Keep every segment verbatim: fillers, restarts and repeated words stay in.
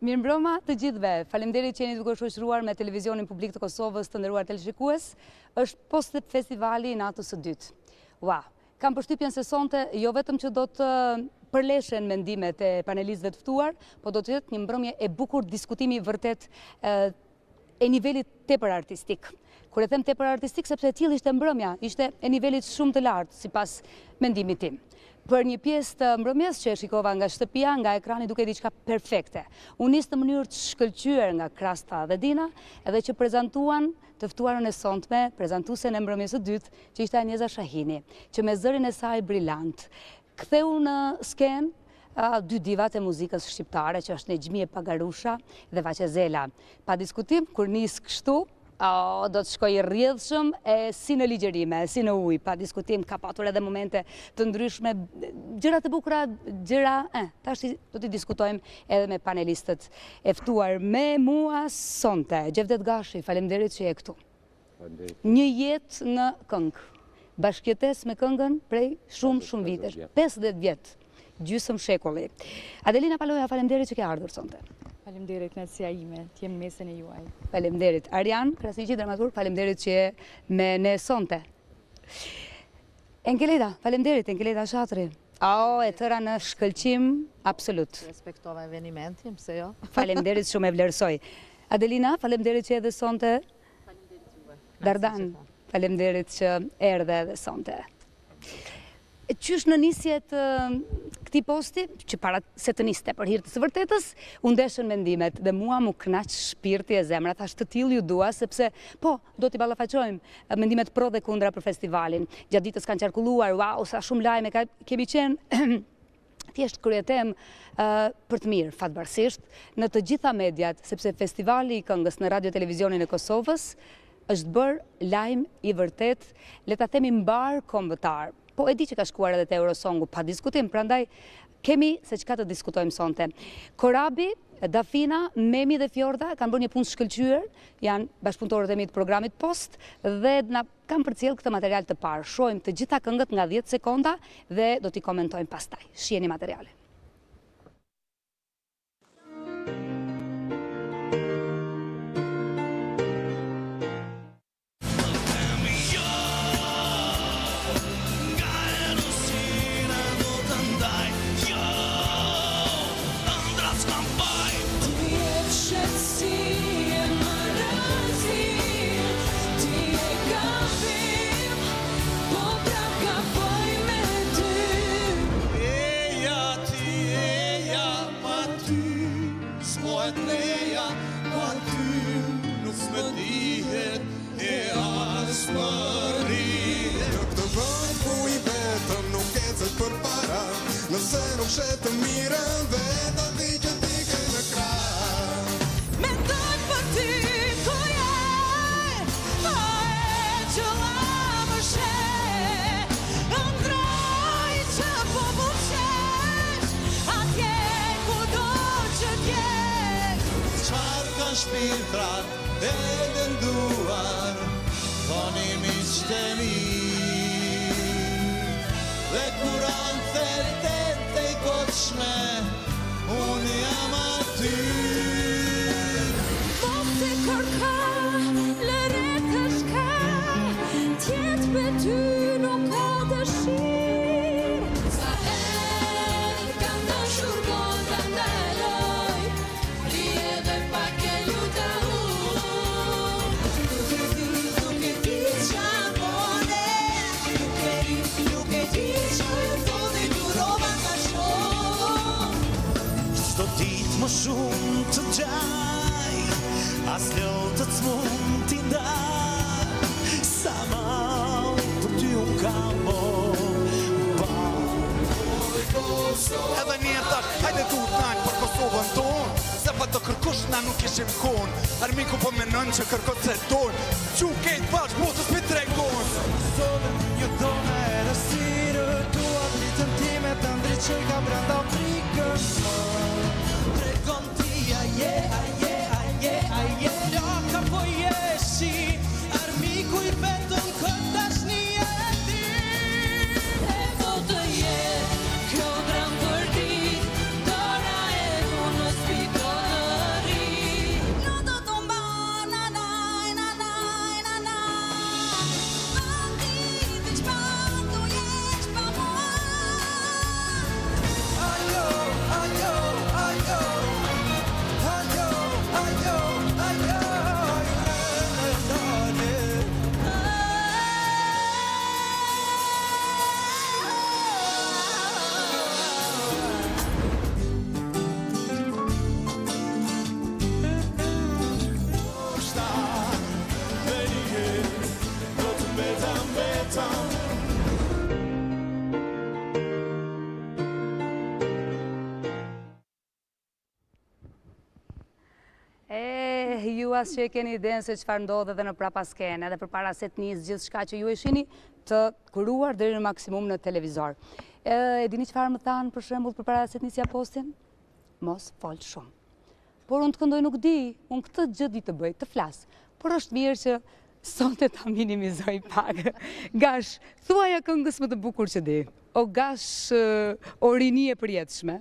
Mirëmbrëma të gjithëve. Faleminderit që jeni duke shoqëruar me televizionin publik të Kosovës, të nderuar teleshikues. Është post festivali i natës së dytë. Ua, kam përshtypjen se sonte jo vetëm që do të përleshen mendimet e panelistëve të ftuar, po do të jetë një mbrëmje e bukur, diskutimi vërtet e nivelit tepër artistik. Kur e them tepër artistik sepse e tillë ishte mbrëmja, ishte e nivelit shumë të lartë sipas mendimit tim. Për një pjesë të mbrëmjes që e shikova nga shtëpia, nga ekrani duke diçka perfekte. Unë nis në mënyrë të shkëlqyer nga Krasta dhe Dina, edhe që prezantuan të ftuarën e sonte, prezantuesen e mbrëmjes së dytë, që ishte Anjeza Shahini, që me zërin e saj brillant ktheu në skenë dy divat e muzikës shqiptare, që është Nexhmie Pagarusha dhe Vaqezela. Pa diskutim, kur nis kështu, Oh, do të shkoj rrjedhshëm e si në ligjerime, si në ujë, pa diskutim, ka patur edhe momente të ndryshme, gjëra të bukura, gjëra, eh, tash do të diskutojmë edhe me panelistët e ftuar me mua sonte. Gjevdet Gashi, faleminderit që je këtu. Një jetë në këngë, bashkëjetesë me këngën prej shumë shumë vitesh, pesëdhjetë vjet, gjysmë shekulli. Adelina Paloja, faleminderit që ke ardhur sonte. Faleminderit kënaqësia ime, të jem mesin e juaj. Faleminderit. Arjan Krasiqi, dramaturg, faleminderit që je me ne sonte. Enkeleda, faleminderit, Enkeleda Shatri. O, e tëra në shkëlqim, absolut. Respektova evenimentin, pse jo? Faleminderit, shumë e vlerësoj. Adelina, faleminderit që edhe sonte. Faleminderit juve. Dardan, faleminderit që erdhe edhe sonte. Qysh në nisjet këtij posti, që para se të niste për hir të së vërtetës, u ndeshën mendimet dhe mua mu kënaq shpirti e zemra, thash të tillë ju dua, sepse po, do t'i ballafaqojmë mendimet pro dhe kundra për festivalin. Gjatë ditës kanë qarkulluar, wow, sa shumë lajme, kemi qenë thjesht kryetem për të mirë, fatbarësisht, në të gjitha mediat, sepse festivali i këngës në radio televizionin e Kosovës është bërë lajm i vërtet, le ta themi mbar kombëtar. Po e di që ka shkuar edhe te Eurosongu, pa diskutim, prandaj kemi se çka të diskutojmë sonte. Korabi, Dafina, Memi dhe Fjorda kanë bërë një punë shkëlqyer, janë bashkëpunëtorët e mi të programit Post dhe na kanë përcjell këtë material të parë. Shohim të gjitha këngët nga dhjetë sekonda dhe do t'i komentojmë pastaj. Shiheni materialin. Nëse nuk shetë të mirën dhe të di që ti ke në krah. Mendoj për ty, ku je, o e që la më she, ëndroj që po buqesh, atje ku do që t'jesh. Qarë kanë shpirtrat e dënduar, thoni miqtë e mi, dhe kur anë therte unë jam aty. Mos të kërka, lëre të shka, tjetë për ty nuk ka dëshirë. Sa herë kam dashur po të ndaloj, rije dhe pak e luta unë. Nuk e di, nuk e di qa bone, nuk e di, nuk e di qa bone, durova ka shumë. Çdo ditë më shumë të gjaj, as lotët mund t'i ndaj, sa mal për ty unë kam bo, ba. Edhe njerë tash, hajde tu t'najnë për Kosovën tonë, se pa të kërkush na nuk ishim konë, armiku po menon që kërkot se tonë, që kejtë bashkë botës për tregon. Kosovën një dhone e rësirë, duat litën time të ndryqoj ka brenda frikën më. Tregon ti aje, aje, aje, aje, loka po jeshi, armiku i vetëm këtë dashni e ti. E po të jetë, kjo dram për ti, dora e punës pikone. E, ju as që e keni idenë se çfarë ndodh edhe në prapaskenë, edhe përpara se të nisë gjithçka që ju e shihni të kuruar deri në maksimum në televizor. E, e dini çfarë më thanë për shembull përpara se të nisja postin? Mos fol shumë. Por unë të këndoj nuk di, unë këtë gjë di të bëj, të flas. Por është mirë që sonte ta minimizoj pak. Gash, thuaja këngës më të bukur që di. O gash, o rini e përjetshme.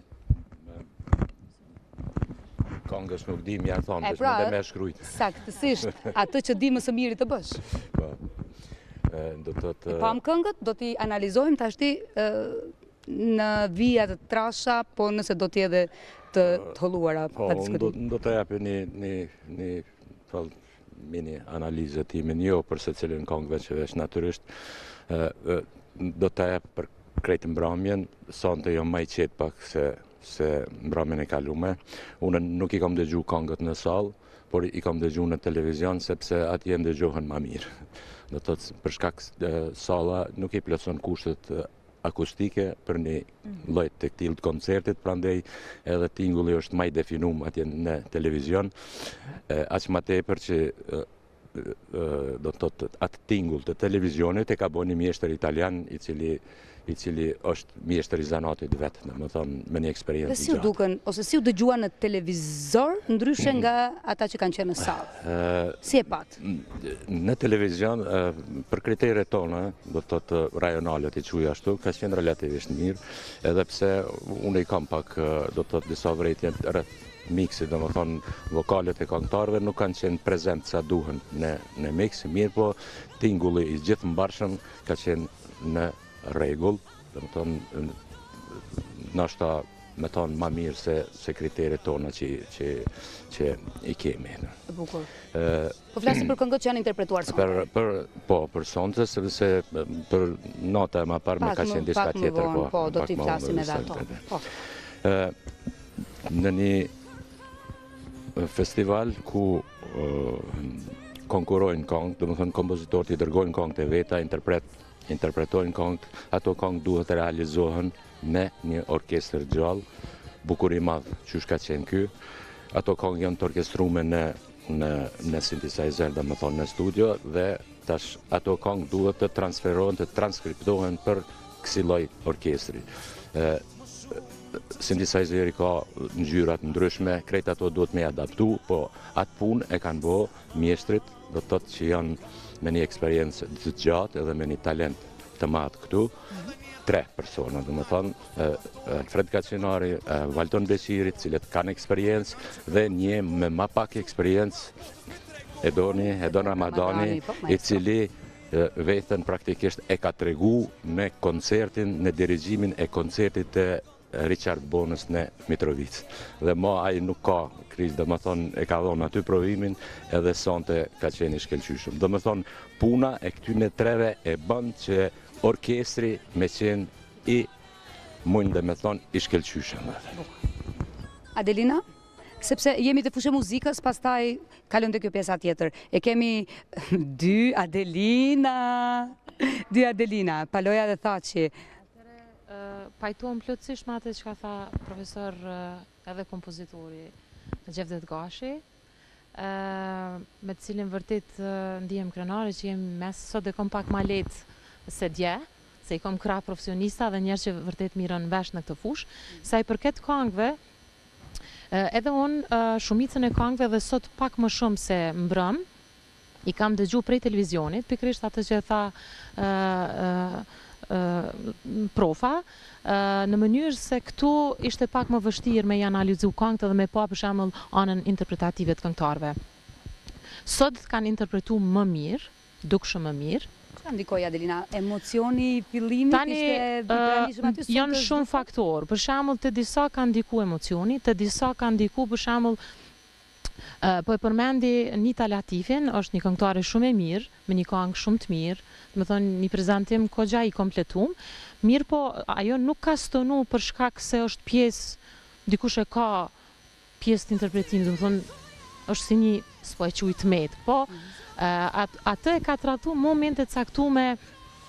Këngës nuk di, më janë thonë, E, veç pra, më dhe me shkrujt. Saktësisht, atë që di më së miri të bësh. Po. E, do të E të... pam këngët, do t'i analizojmë tashti ë, në vija të trasha, po nëse do t'i edhe të të holluara Po, pa unë do, diskutim. do të japë një, një, një fal, mini analizë timin, jo për se cilin këngëve që veç natyrisht. E, e, do të japë për krejtë mbrëmjen, sonte jo më i qetë pak se se mbrëmjen e kalume. Unë nuk i kam dëgju këngët në sallë, por i kam dëgju në televizion, sepse atje ndëgjohen më mirë. Do të thotë, për shkak e, salla nuk i plotson kushtet e, akustike për një lloj të tillë të koncertit, prandaj edhe tingulli është më i definuar atje në televizion. E, aq më tepër që e, e, do të thotë atë tingull të televizionit e ka bënë një mjeshtër italian i cili i cili është mjeshtër i zanatit vetë, dhe më thonë, me një Dhe eksperiencë si u duken, ose si u dëgjua në televizor, ndryshe nga ata që kanë qenë në sallë? Si e pat? Në televizion, e, për kriteret tona, do të thotë rajonale të quaj ashtu, ka qenë relativisht mirë, edhe pse unë i kam pak, e, do të thotë disa vrejtje rreth miksi, do më thonë vokalet e këngëtarëve nuk kanë qenë prezent sa duhen në, në mix, mirë po tingulli i gjithë mbarshëm ka qenë në rregull, do të thonë ndoshta me thonë më mirë se se kriteret tona që që që i kemi. Bukur. Ë Po flasim për këngët që janë interpretuar sonte. për për po për sonte sepse për nota e më parë më Pak ka më- qenë diçka pak më tjetër, vonë, po, do pak t'i më flasim vonë, edhe disa ato. tjetër. Po. Ë, në një festival ku ë, konkurrojnë këngë, do të thonë kompozitorët i dërgojnë këngët e veta, interpret interpretojnë këngët, ato këngë duhet të realizohen me një orkestër gjallë, bukuri madh qysh ka qenë ky. Ato këngë janë të orkestruar në në në synthesizer, do të thonë në studio, dhe tash ato këngë duhet të transferohen, të transkriptohen për kësi lloj orkestri. Ë synthesizeri ka ngjyrat ndryshme, krejt ato duhet me adaptu, po atë punë e kanë bë mjeshtrit, do të thotë që janë me një eksperiencë të gjatë edhe me një talent të madh këtu. Tre persona, do të thonë, Alfred Kaçinari, Valton Beqiri, të cilët kanë eksperiencë dhe një me më pak eksperiencë, Edoni, Edon Ramadani, po, i cili e, vetën praktikisht e ka tregu me koncertin, në dirigjimin e koncertit të Richard Bonës në Mitrovic. Dhe mo ai nuk ka krizë, dhe më thonë e ka dhonë aty provimin edhe sonte ka qenë i shkelqyshëm. Dhe më thonë puna e këtyne treve e bën që orkestri me qenë i mund dhe me thonë i shkelqyshëm. Adelina? Sepse jemi të fushë muzikës, pastaj kalon te kjo pjesa tjetër. E kemi dy Adelina. Dy Adelina. Paloja dhe Thaçi. Pajtuam plotësisht me atë që ka tha profesor edhe kompozitori Gjevdet Gashi, me të cilin vërtet ndihem krenare që jem mes sot dhe kom pak ma letë se dje, se i kom krah profesionista dhe njerë që vërtet mirën vesh në këtë fush. Sa i përket këngëve, edhe unë shumicën e këngëve dhe sot pak më shumë se mbrëm, i kam dëgju prej televizionit, pikrisht atë që tha profa, në mënyrë se këtu ishte pak më vështirë me i analizu këngët dhe me pa për shembull anën interpretative të këngëtarëve. Sot kanë interpretu më mirë, dukshëm më mirë. Çfarë ndikoi Adelina? Emocioni i fillimit Tani ishte vibranishëm aty? uh, janë shumë faktorë. Për shembull, të disa kanë ndiku emocioni, të disa kanë ndiku për shembull Uh, po e përmendi Nita Latifin, është një këngëtare shumë e mirë, me një këngë shumë të mirë, më thonë një prezantim kogja i kompletum, mirë po ajo nuk ka stonu për shkak se është pjesë, dikush e ka pjesë të interpretimit, më thonë është si një, s'po e quj të metë, po uh, at, atë e ka tratu momente caktume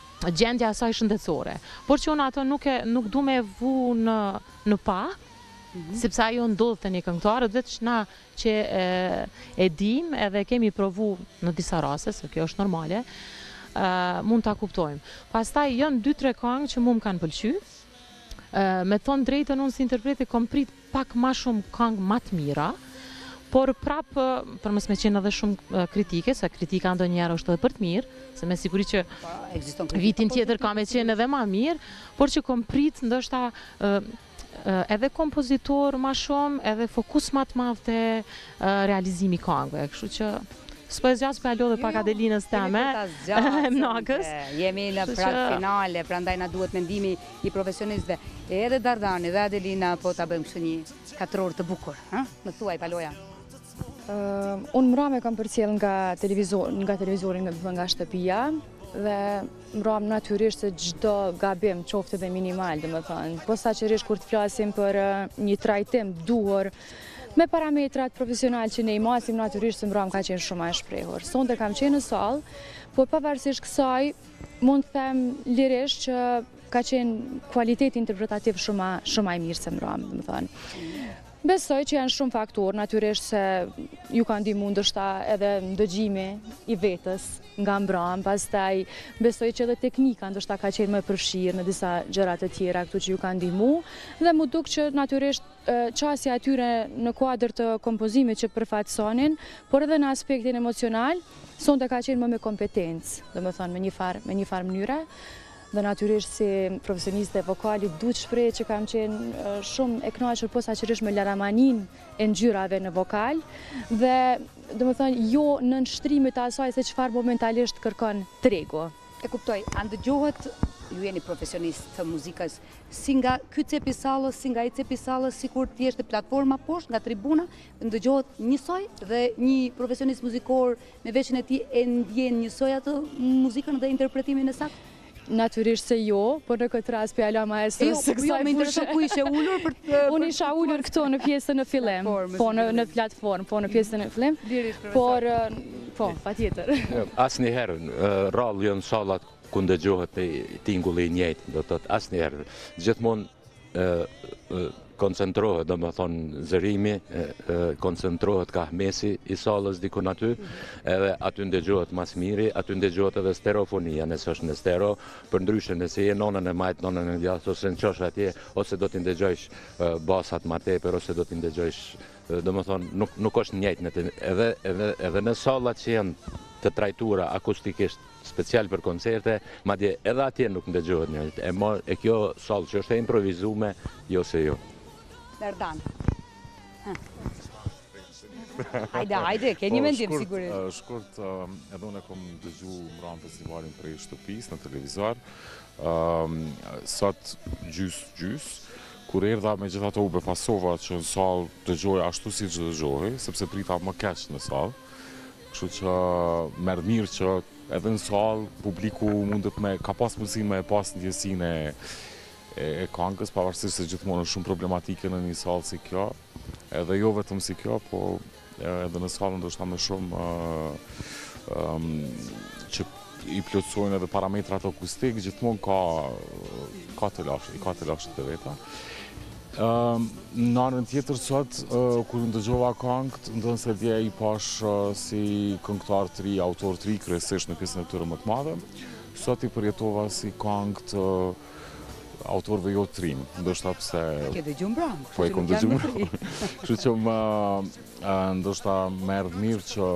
gjendja asaj shëndetësore, por që unë ato nuk, e, nuk du me vu në, në pa, sepse ajo ndodh te një këngëtar, veç na që e, e dim edhe kemi provu në disa raste, se kjo është normale, e, mund ta kuptojmë. Pastaj janë dy tre këngë që mua më kanë pëlqyer. Me thonë drejtën, unë si interpreti kom prit pak ma shumë këngë ma të mira, por prapë, për mos me qenë edhe shumë kritike, se kritika ndonjëherë është edhe për të mirë, se me siguri që vitin tjetër ka me qenë edhe ma mirë, por që kom prit ndoshta edhe kompozitor ma shumë, edhe fokus ma të madh te realizimi këngëve, kështu që s'po e zgjas për alo dhe pak Adelinës teme, Mnakës. Jemi në prag finale, prandaj na duhet mendimi i profesionistëve. Edhe Dardani dhe Adelina po ta bëjmë kështu një katror të bukur, ha? Më thuaj Paloja. Unë mrame kam përcjell nga televizor, nga televizori, nga shtëpia, dhe mram natyrisht se çdo gabim qoftë edhe minimal, domethënë, posaçërisht kur të flasim për një trajtim duhur me parametrat profesional që ne i masim, natyrisht se mram ka qenë shumë e shprehur. Sonte kam qenë në sallë, por pavarësisht kësaj, mund të them lirisht që ka qenë kualiteti interpretativ shumë shumë i mirë se mram, domethënë. Besoj që janë shumë faktor, natyrisht se ju ka ndihmuar ndoshta edhe ndëgjimi i vetës nga mbram, pastaj besoj që edhe teknika ndoshta ka qenë më e përfshirë në disa gjëra të tjera këtu që ju ka ndihmuar, dhe më duk që natyrisht çësia atyre në kuadër të kompozimit që përfaqësonin, por edhe në aspektin emocional, sonte ka qenë më me kompetencë, domethënë me një farë me një farë mënyre. Dhe natyrisht si profesioniste vokali duhet shpreh që kam qenë shumë e kënaqur posaçërisht me laramanin e ngjyrave në vokal, dhe domethënë jo në nshtrimet e asaj se çfarë momentalisht kërkon tregu. E kuptoj, a ndëgjohet, ju jeni profesionist të muzikës, si nga ky cepi sallës, si nga ai cepi sallës, sikur të jesh te platforma poshtë nga tribuna, ndëgjohet njësoj dhe një profesionist muzikor me veçën e tij e ndjen njësoj atë muzikën dhe interpretimin e saktë? Natyrisht se jo, por në këtë rast pjala maestros së kësaj fushë. Jo, më intereson ku ishe ulur për të... Unë isha ulur këto në pjesën në fillim, po në platformë, po në pjesën në fillim, por, po, patjetër. Asnjëherë, rrallë janë sallat ku ndëgjohet tingulli i njëjtë, do të thotë asnjëherë. Gjithmonë koncentrohet, do më thonë, zërimi, koncentrohet ka mesi i sallës dikun aty, edhe aty ndëgjohet mas miri, aty ndëgjohet edhe stereofonia, nëse është në stereo, për ndryshe nëse je nonën e majtë, nonën e djathtë, ose në qosh atje, ose do t'i ndëgjojsh basat ma tepër, ose do t'i ndëgjojsh, do më thonë, nuk, nuk është njëjtë në të, edhe, edhe, edhe në sallat që janë të trajtura akustikisht, special për koncerte, madje edhe atje nuk ndëgjohet njëjtë, e, mo, e kjo sallë që është e improvizume, jo se jo. Dardan. Hajde, hajde, ke një mendim sigurisht. Shkurt, edhe unë e kom dëgju mram festivalin prej shtëpis në televizor, sot gjys-gjys, kur erdha me gjitha të u befasova që në salë dëgjoja ashtu si që dëgjohi, sepse prita më keq në salë, kështu që merë mirë që edhe në salë publiku mundet me, ka pas mundësi me pas ndjesin e e këngës, pavarësisht se gjithmonë është shumë problematike në një sallë si kjo, edhe jo vetëm si kjo, po edhe në sallën ndoshta me shumë që i plotësojnë edhe parametrat akustik, gjithmonë ka ka të lashtë, ka të lashtë të veta. Në anën tjetër sot, kur ndëgjova këngët, ndonëse dje i pash si këngëtar të ri, autor të ri, kryesisht në pjesën e tyre më të madhe, sot i përjetova si këngët autorëve jo të rinë, ndoshta pse... Ke dëgju mbram, po e kom dëgju mbram. Kështu që më ndoshta merr mirë që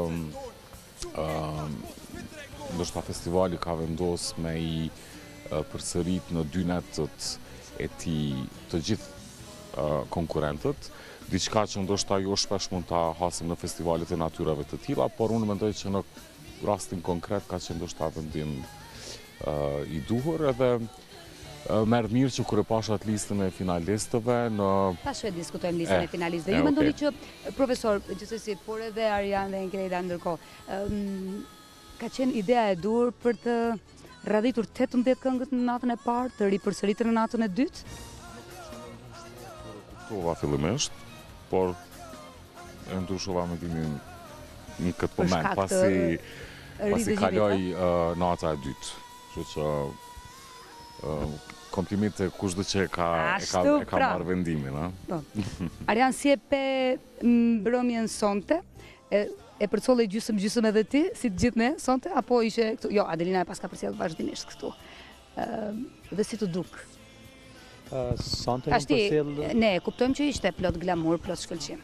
ndoshta festivali ka vendos me i përsërit në dy netët e tij të gjithë konkurrentët, diçka që ndoshta jo shpesh mund ta hasim në festivalet e natyrave të tilla, por unë mendoj që në rastin konkret ka qenë ndoshta vendim i duhur, edhe merë mirë që kur e pasha atë listën e finalistëve në... Ta shve diskutojmë listën e finalistëve. Ju mendoni që, profesor, gjithsesi, por edhe Arian dhe Ingreda ndërkohë, ka qenë idea e dur për të radhitur tetëmbëdhjetë këngët në natën e parë, të ripërsëritur në natën e dytë? Kuptova fillimisht, por e ndryshova mendimin në këtë moment, pasi pasi kaloj nata e dytë. Kështu që komplimite kushdo që e ka, e ka, Ashtu, e ka pra. marrë vendimin. A? Po. Arjan, si e pe mbrëmjen sonte? E, e përcolle gjysëm gjysëm edhe ti, si të gjithë ne sonte, apo ishe këtu? Jo, Adelina e pas ka përcjell vazhdimisht këtu. Ë, dhe si të duk? Sonte kam Ashti, përcjell ne e kuptojmë që ishte plot glamur, plot shkëlqim.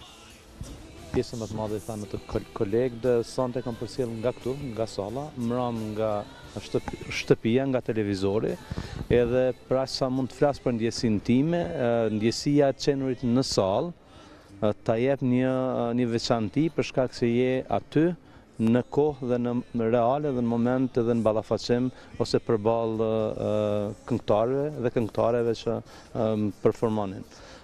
pjesën më të madhe thanë të kol- kolegë, sonte kam përcjell nga këtu, nga salla, mram nga shtëpi, shtëpia, nga televizori, edhe pra sa mund të flas për ndjesinë time, eh, ndjesia e qenurit në sallë, eh, ta jep një një veçanti për shkak se je aty në kohë dhe në reale dhe në moment dhe në ballafaqim ose përballë uh, këngëtarëve dhe këngëtareve që um, performonin.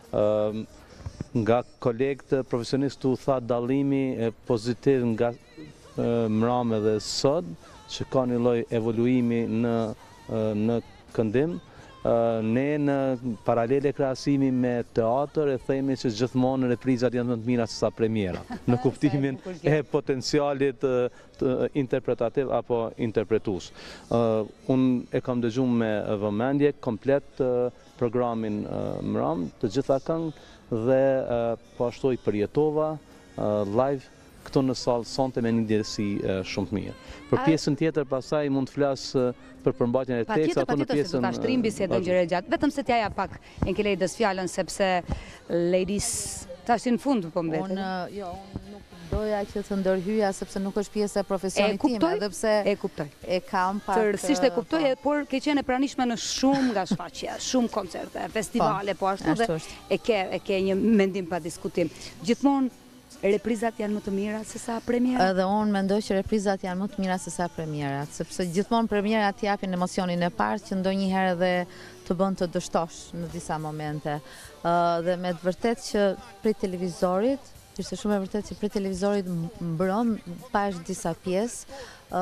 Um, nga kolegët profesionistë u tha dallimi e pozitiv nga uh, mrame dhe sot, që ka një lloj evoluimi në uh, në këndim. Uh, ne në paralele krahasimi me teatr e themi që gjithmonë reprizat janë më të mira se sa premiera, në kuptimin e potencialit uh, të interpretativ apo interpretues. Uh, unë e kam dëgjuar me vëmendje komplet uh, programin uh, mram, të gjitha këngë dhe uh, po ashtu i përjetova uh, live këtu në sallë sonte me një ndjesi uh, shumë të mirë. Për pjesën tjetër pasaj mund të flas uh, për përmbajtjen e tekstit apo në pjesën. pjesën Pa tjetër, se do ta shtrim bisedën gjëre gjatë. Vetëm se t'jaja pak Enkeledës fjalën, sepse ladies tash në fund po mbeten. Unë, jo, unë nuk doja që të ndërhyja sepse nuk është pjesë e profesionit tim, kuptoj, edhe pse e kuptoj. e kam pak. Tërësisht e kuptoj, e- por ke qenë e pranishme në shumë nga shfaqje, shumë koncerte, festivale, po ashtu dhe ashtu është. e ke e ke një mendim pa diskutim. Gjithmonë reprizat janë më të mira se sa premiera. Edhe unë mendoj që reprizat janë më të mira se sa premierat, sepse gjithmonë premierat t'japin emocionin e parë që ndonjëherë edhe të bën të dështosh në disa momente. Ë, dhe me të vërtet që prej televizorit, ishte shumë e vërtet që prej televizorit mbron pash disa pjesë,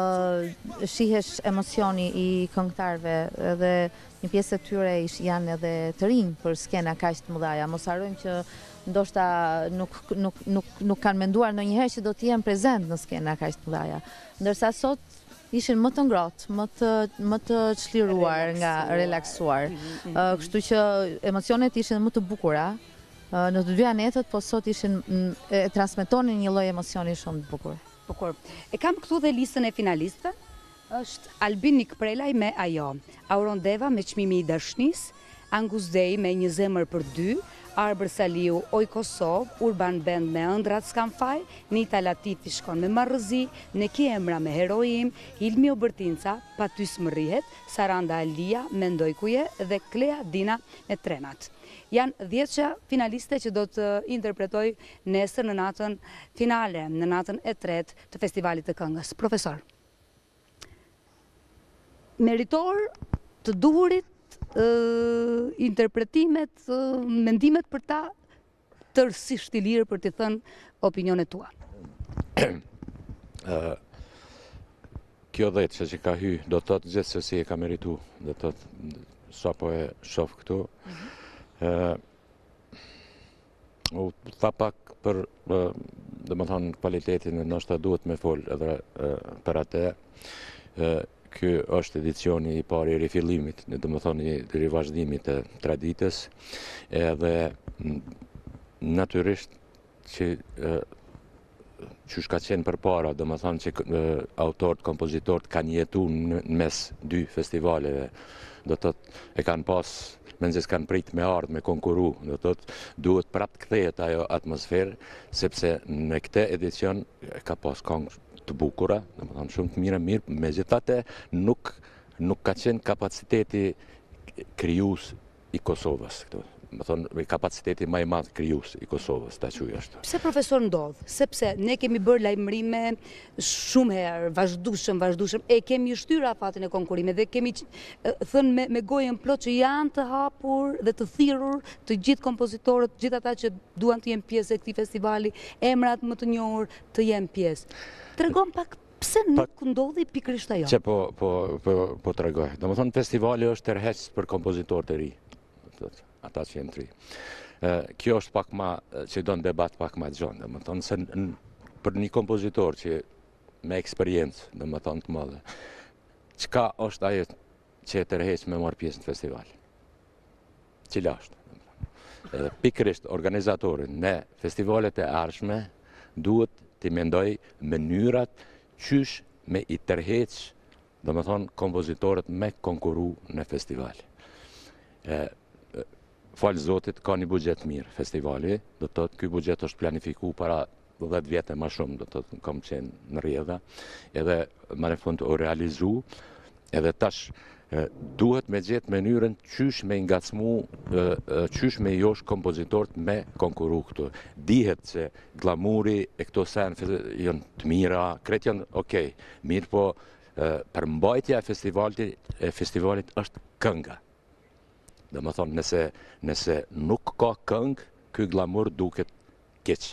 ë shihesh emocioni i këngëtarëve, edhe një pjesë e tyre ish janë edhe të rinj për skena kaq të mëdha. Mos harrojmë që ndoshta nuk, nuk, nuk, nuk kanë menduar ndonjëherë që do të jenë prezent në skena kaq të mëdha. Ndërsa sot ishin më të ngrohtë, më të më të çliruar, nga relaksuar. Ë, kështu që emocionet ishin më të bukura ë, në të dy anetët, po sot ishin mm, e transmetonin një lloj emocioni shumë të bukur. Bukur. E kam këtu dhe listën e finalistëve. Është Albin Nikprelaj me Ajo, Auron Deva me Çmimi i Dashnis, Angus Dej me Një zemër për dy, Arbër Saliu, Oj Kosovë, Urban Band me Ëndrat s'kam faj, Nita Latifi shkon me Marrëzi, Neki Emra me Heroim, Ilmi Obërtinca, Pa ty s'më rrihet, Saranda Alia, Mendoj ku je dhe Klea Dina me Trenat. Janë dhjetëqa finaliste që do të interpretoj nesër në natën finale, në natën e tretë të festivalit të këngës. Profesor, meritor të duhurit, Uh, interpretimet, uh, mendimet për ta tërësisht i lirë për të thënë opinionet tua. uh, kjo dhjetë që që ka hy, do të thotë gjithë se si e ka meritu, do të thotë sa po e shof këtu. Uh, u tha pak për, uh, dhe më thonë, kvalitetin e nështë duhet me fol edhe uh, për atë. Uh, Ky është edicioni i parë i rifillimit, në do më thonë i rivazhdimit të traditës, edhe natyrisht që që shka qenë për para, do më thonë që autorët, kompozitorët kanë jetu në mes dy festivaleve, do të e kanë pas, menëzis kanë prit me ardhë, me konkuru, do të duhet prap të kthehet ajo atmosferë, sepse në këtë edicion ka pas këngë të bukura, dhe më thonë shumë të mira mirë, me gjithate nuk, nuk ka qenë kapaciteti kryus i Kosovës. Këtu. Më thonë, kapaciteti ma i madhë kryus i Kosovës, ta quj ashtu. Pse profesor ndodhë? Sepse ne kemi bërë lajmërime shumë herë, vazhdushëm, vazhdushëm, e kemi shtyra fatin e konkurime dhe kemi thënë me, me gojën plot që janë të hapur dhe të thirrur të gjithë kompozitorët, gjithë ata që duan të jenë pjesë e këtij festivali, emrat më të njohur të jenë pjesë. Tregon pak pse nuk ndodhi pikërisht ajo? Që po, po, po, po të regoj. Do më thonë, festivali është tërheq për kompozitorët e ri. Ata që jenë të ri. Kjo është pak ma, që do në debat pak ma gjonë. Do më thonë, se në, për një kompozitor që me eksperiencë, do më thonë të madhe, qka është ajo që e tërheq me marë pjesë në festival? cila është. Edhe pikërisht organizatorin në festivalet e ardhshme duhet të mendoj mënyrat qysh me i tërheq, do më thonë, kompozitorët me konkuru në festival. E, Falë Zotit, ka një bugjet mirë festivali, do të thotë, ky bugjet është planifiku para dhjetë vjetë më shumë, do të thotë, kam qenë në rrjedha, edhe më në fund u realizu, edhe tash duhet me gjetë mënyrën qysh me ngacmu, qysh me josh kompozitorët me konkuru këtu. Dihet që glamuri e këto sen janë të mira, kretë janë okej, mirë po përmbajtja e festivalit, e festivalit është kënga. Dhe më thonë, nëse, nëse nuk ka këngë, ky glamur duket keq.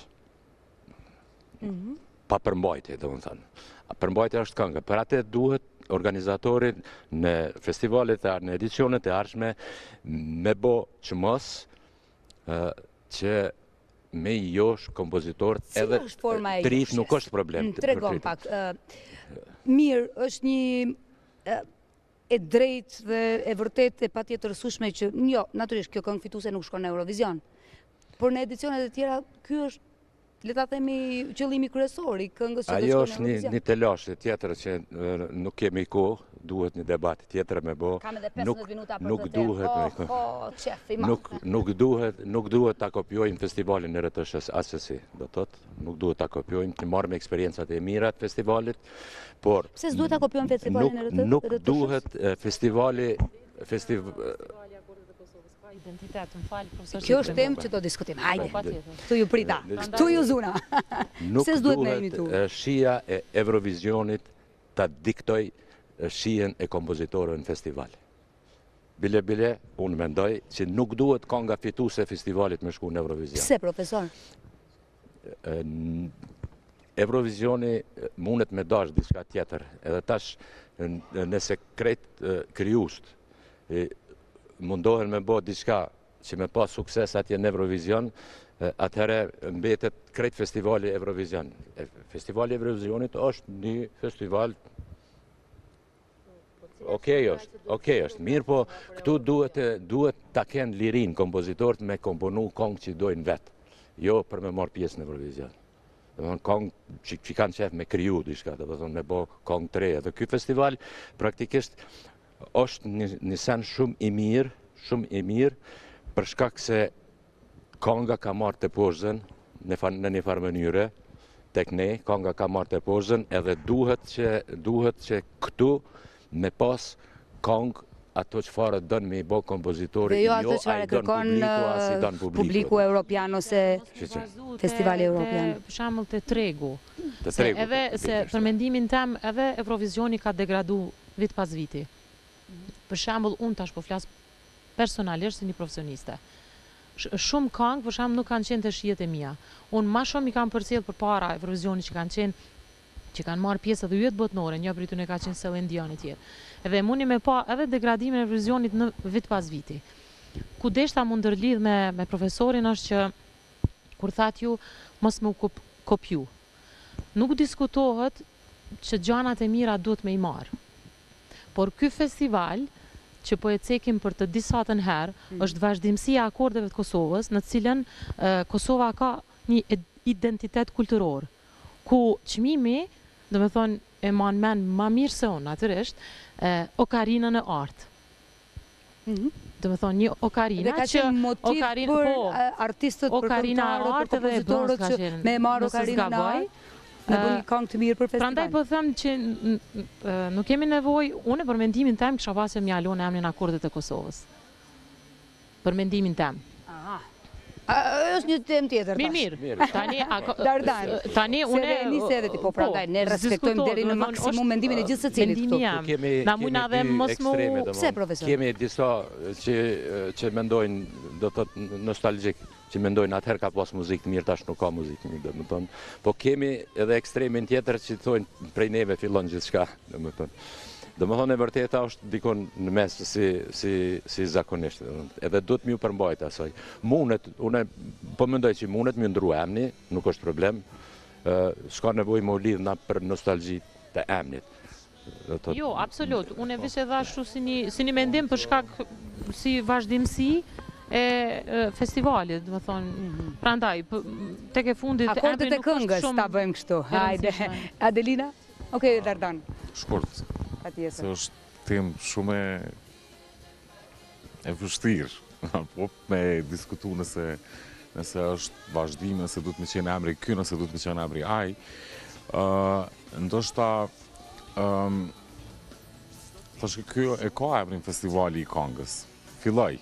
Pa përmbajtje, dhe më thonë. Përmbajtja është kënga, për atë duhet organizatorin në festivalet e në edicionet e ardhshme me bo që mos që me i josh kompozitorët edhe trit nuk është problem. Tregon pak. Mirë, është një e drejt dhe e vërtet e pa tjetër sushme që, jo, naturisht, kjo këngë fituse nuk shkon në Eurovision. Por në edicionet e tjera, kjo është, le ta themi, qëllimi kryesor i këngës që të shkon në Ajo Eurovision. është një telashe tjetër që nuk kemi kohë, duhet një debat tjetër me bo. Kam edhe pesëdhjetë minuta për të duhet, oh, oh, qef i nuk, nuk duhet, nuk duhet ta kopjojmë festivalin në R T S-s asesi, do thotë, nuk duhet ta kopjojmë, të marrim eksperiencat e mira të festivalit, por pse s'duhet ta kopjojmë festivalin në R T S-s? Nuk duhet festivali festival identitet, më falë, profesor. Kjo është temë që do diskutim. Hajde, këtu ju prita, këtu ju zuna. Nuk duhet shija e Eurovisionit ta diktoj shijen e kompozitorëve në festival. Bile bile, unë mendoj që nuk duhet kënga fituese e festivalit me shku në Eurovision. Pse, profesor? Eurovisioni mundet me dash diçka tjetër, edhe tash nëse krejt kryust mundohen me bo diçka që me pas sukses atje në Eurovision, atëherë mbetet krejt festivali Eurovision. Festivali Eurovisionit është një festival okej është, okej është, mirë po këtu duhet, duhet ta kenë lirin kompozitorët me komponu këngë që dojnë vetë, jo për me marë pjesë në Eurovision. Këngë që, që kanë qef me kriju diçka, dhe me bo këngë të reja. Dhe ky festival praktikisht është një, një sen shumë i mirë, shumë i mirë, për shkak se kënga ka marrë të pozën në, në një farë mënyre, tek ne, kënga ka marrë të pozën, edhe duhet që, duhet që këtu me pas këngë ato që farë dënë me i bo kompozitori, jo ato që farë kërkon publiku europian ose festivali europian. Për shembull të tregu. Edhe se për mendimin tem edhe Eurovisioni ka degradu vit pas viti. Për shembull, unë tash po flas personalisht si një profesioniste. Shumë këngë, për shembull, nuk kanë qenë të shijet e mia. Unë më shumë i kam përcjell përpara Eurovisionit që kanë qenë, që kanë marrë pjesë edhe yjet botnore, një prej tyre ka qenë Celine Dion e tjerë. Edhe mundi me pa edhe degradimin e Eurovisionit në vit pas viti. Ku deshta mu ndërlidh me, me profesorin është që, kur thatë ju, mos më kopju. Nuk diskutohet që gjanat e mira duhet me i marë. Por ky festival, që po e cekim për të disatën herë, mm. është vazhdimësia e akordeve të Kosovës, në cilën uh, Kosova ka një identitet kulturor, ku çmimi, do me thonë, e man men ma mirë se unë, natyrisht, uh, okarinën e artë. Mm -hmm. Do me thonë, një okarina që... Dhe ka qenë motiv okarina, për po, artistët, për këngëtarët, për kompozitorët që me marë okarinën e artë. Me bërë një këngë të mirë për festival. Prandaj po them që nuk kemi nevojë, unë për mendimin tem kisha pasur më alon emrin akordet e Kosovës. Për mendimin tem. Aha. Është një temë tjetër. Mirë, mirë. Tani Dardan. Tani unë se nisi edhe ti po prandaj ne respektojmë deri në maksimum mendimin e gjithë secilit këtu. Na mundna dhe mos mu pse profesor? Kemi disa që që mendojnë do të thotë nostalgjik, që mendojnë atëherë ka pas muzikë të mirë, tash nuk ka muzikë të mirë, domethënë. Po kemi edhe ekstremin tjetër që thonë prej neve fillon gjithçka, domethënë. Domethënë e vërteta është dikon në mes si si si zakonisht, edhe duhet më u përmbajt asaj. Mundet, unë po mendoj që mundet më ndru emri, nuk është problem. Ë s'ka nevojë më lidh na për nostalgji të emrit. Jo, absolut. Unë e vesh edhe ashtu si një si një mendim për shkak si vazhdimsi e festivalit, do të thonë. Prandaj, tek e fundit akordet e këngës ta bëjmë kështu. Hajde. Adelina? Okej, Dardan. Shkurt. Patjetër. Se është temë shumë e e vështirë, po me diskutu nëse nëse është vazhdim, nëse duhet me qenë emri ky, nëse duhet me qenë emri ai. Uh, ndoshta um, thashë kjo e ka emrin Festivali i Këngës. Filloi.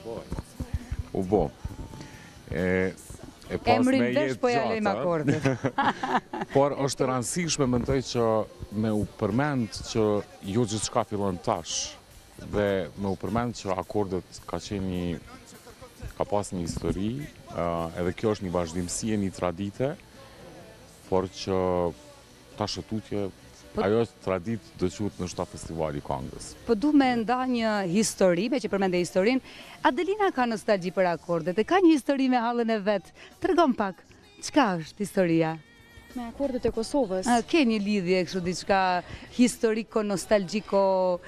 U bo. E, e pas Emrin me vesh jetë po ja lejmë gjata, akordet. por është e rëndësishme mendoj që me u përmend që jo gjithçka fillon tash dhe me u përmend që akordet ka qenë një ka pas një histori, uh, edhe kjo është një vazhdimësi e një tradite, por që tash e tutje ajo tradit do quhet në shta Festivali i Këngës. Po du me nda një histori, me që përmende historin, Adelina ka nostalgji për akordet, e ka një histori me hallën e vetë. Tërgom pak, çka është historia? Me akordet e Kosovës. A, ke një lidhje kështu diçka historiko, nostalgjiko,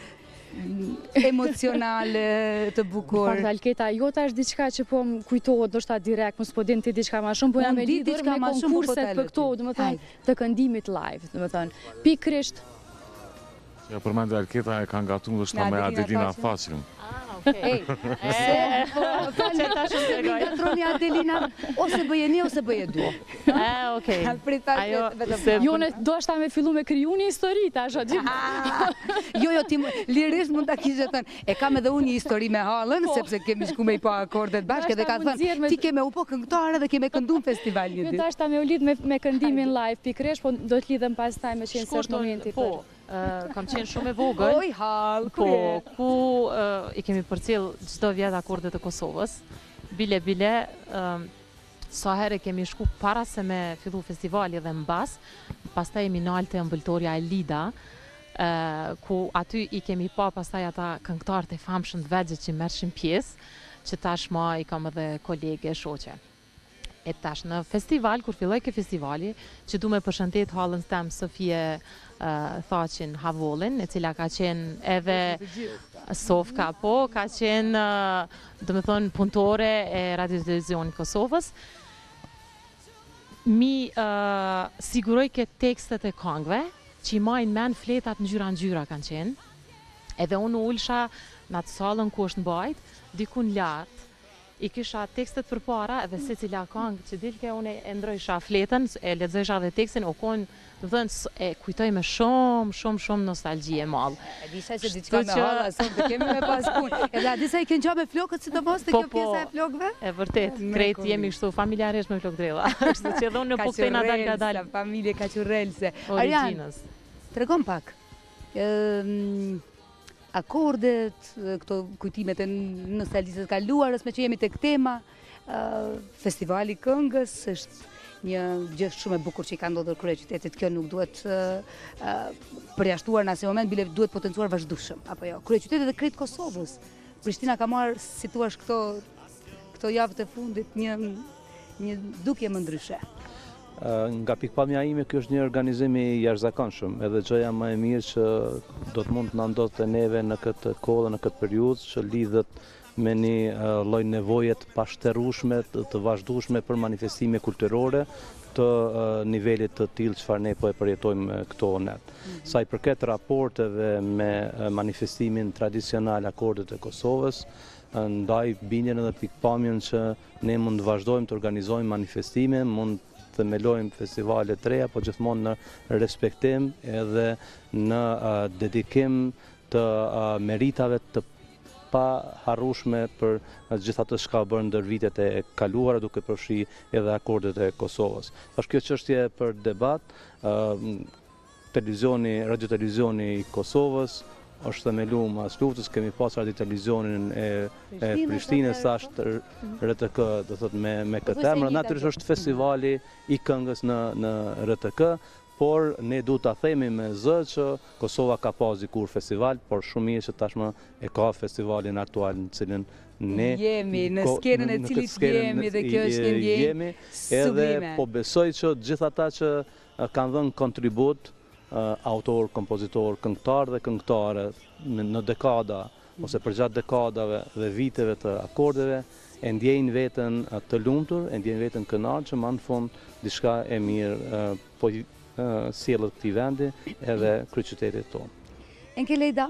emocionale të bukur? Fakt Alketa, jota është diçka që po më kujtohet ndoshta direkt, mos po din ti diçka më shumë, po jam e lidhur me konkurset për këto, domethënë, të këndimit live, domethënë. Pikërisht Ja përmendë Alketa e ka ngatuar ndoshta me Adelina Faqim. Ej, se falë ta shumë të gojë. Gatroni Adelina, ose bëje një, ose bëje dy. E, okej. Ajo, jo ne do ashta me fillu me kriju një histori, tash aty. Jo, jo, ti lirisht mund ta kishe thënë, e kam edhe unë një histori me hallën, sepse kemi shku me i pa akordet bashkë dhe ka thënë, ti ke me u po këngëtare dhe ke me këndu në festival një ditë. Jo, tash ta me u lidh me këndimin live pikërisht, po do të lidhem pastaj me qenë se është momenti për. Kam qenë shumë e vogël. Oj, hall, po, ku i kemi përcjell çdo vjet akordet e Kosovës. Bile bile, sa herë kemi shku para se me fillu festivali dhe mbas, pastaj jemi nalë te ëmbëltorja e Lida, ku aty i kemi pa pastaj ata këngëtarët e famshëm të vegjël që merrshin pjesë, që tashmë i kam edhe kolege, shoqe. E tash në festival, kur filloi ky festivali, që du me përshëndet hallën tem Sofie uh, Thaqin Havollin, e cila ka qenë edhe Sofka, po, ka qenë, uh, do me thonë, punëtore e Radio Televizionit Kosovës. Mi uh, siguroj ke tekstet e këngëve, që i majnë men fletat ngjyra ngjyra kanë qenë, edhe unë ulsha në atë sallën ku është mbajt, dikun lartë, i kisha tekstet për para edhe se cila këngë që dilke unë e ndrojsha fletën, e lexojsha dhe tekstin, o konë, të thënë, e kujtoj me shumë, shumë, shumë nostalgji e madhë. E disa që diçka me halla, sonë të kemi me pas punë. Edhe a disa i kënë qa me flokët, si të mos të kjo pjesa e flokëve? E vërtet, krejt jemi kështu familjarisht me flokë drella. Kështu që edhe unë në pukëtejna dal ka dal. Familje kaçurrelse. Originës. Tregon pak. Akordet, këto kujtimet e nostalgjisë kaluarës, me që jemi tek tema, festivali këngës është një gjë shumë e bukur që i ka ndodhur kryeqytetit. Kjo nuk duhet përjashtuar në asnjë moment, bile duhet potencuar vazhdueshëm, apo jo. Kryeqyteti dhe krejt Kosovës. Prishtina ka marrë, si thua, këto këto javët e fundit një një dukje më ndryshe. Nga pikpamja ime, kjo është një organizim i jashtëzakonshëm, edhe gjëja më e mirë që do të mund të na ndodhte neve në këtë kohë, në këtë periudhë, që lidhet me një lloj nevoje të pashterrueshme, të vazhdueshme për manifestime kulturore të nivelit të tillë çfarë ne po e përjetojmë këto net. Sa i përket raporteve me manifestimin tradicional akordet e Kosovës, ndaj bindjen edhe pikpamjen që ne mund të vazhdojmë të organizojmë manifestime, mund themelojmë festivale të reja, po gjithmonë në respektim edhe në uh, dedikim të uh, meritave të pa harrueshme për uh, gjitha të shka bërë ndër vitet e kaluara, duke përfshi edhe akordet e Kosovës. Është kjo çështje për debat, uh, televizioni, radio televizioni i Kosovës është themelu mas luftës, kemi pas radio televizionin e, e Prishtinës, është R T K, do thot me, me këtë emër, natyrisht është festivali i këngës në, në R T K, por ne du ta themi me zë që Kosova ka pas dikur festival, por shumë mirë që tashmë e ka festivalin aktual në cilin ne jemi në skenën e cilit jemi dhe kjo është një ndjenjë sublime. Edhe po besoj që gjithë ata që kanë dhënë kontribut, Uh, autor, kompozitor, këngëtar dhe këngëtare në dekada ose përgjatë dekadave dhe viteve të akordeve, e ndjejnë veten të lumtur, e ndjejnë veten kënaqur që më në fund diçka e mirë po sjellët këtij vendi edhe kryeqytetit tonë. Enke Lejda,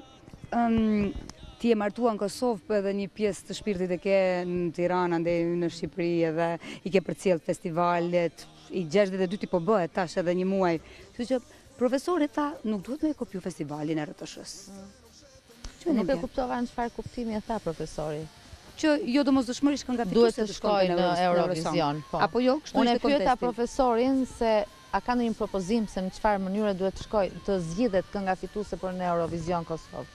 ti e martuar në Kosovë edhe një pjesë të shpirtit e ke në Tiranë, ande në Shqipëri edhe i ke përcjell festivalet, i gjashtëdhjetë e dy po bëhet tash edhe një muaj. Kështu që profesori tha, nuk duhet me kopju festivalin e R T Sh-s. Nuk e kuptova në çfarë kuptimi e tha profesori. Që jo domosdoshmërisht kënga duhet të shkojë në Eurovision. Apo jo, kështu Unë ishte e pyeta kontesti. profesorin se a ka ndonjë propozim se në çfarë mënyre duhet të shkojë të zgjidhet kënga fituese për në Eurovision Kosovë.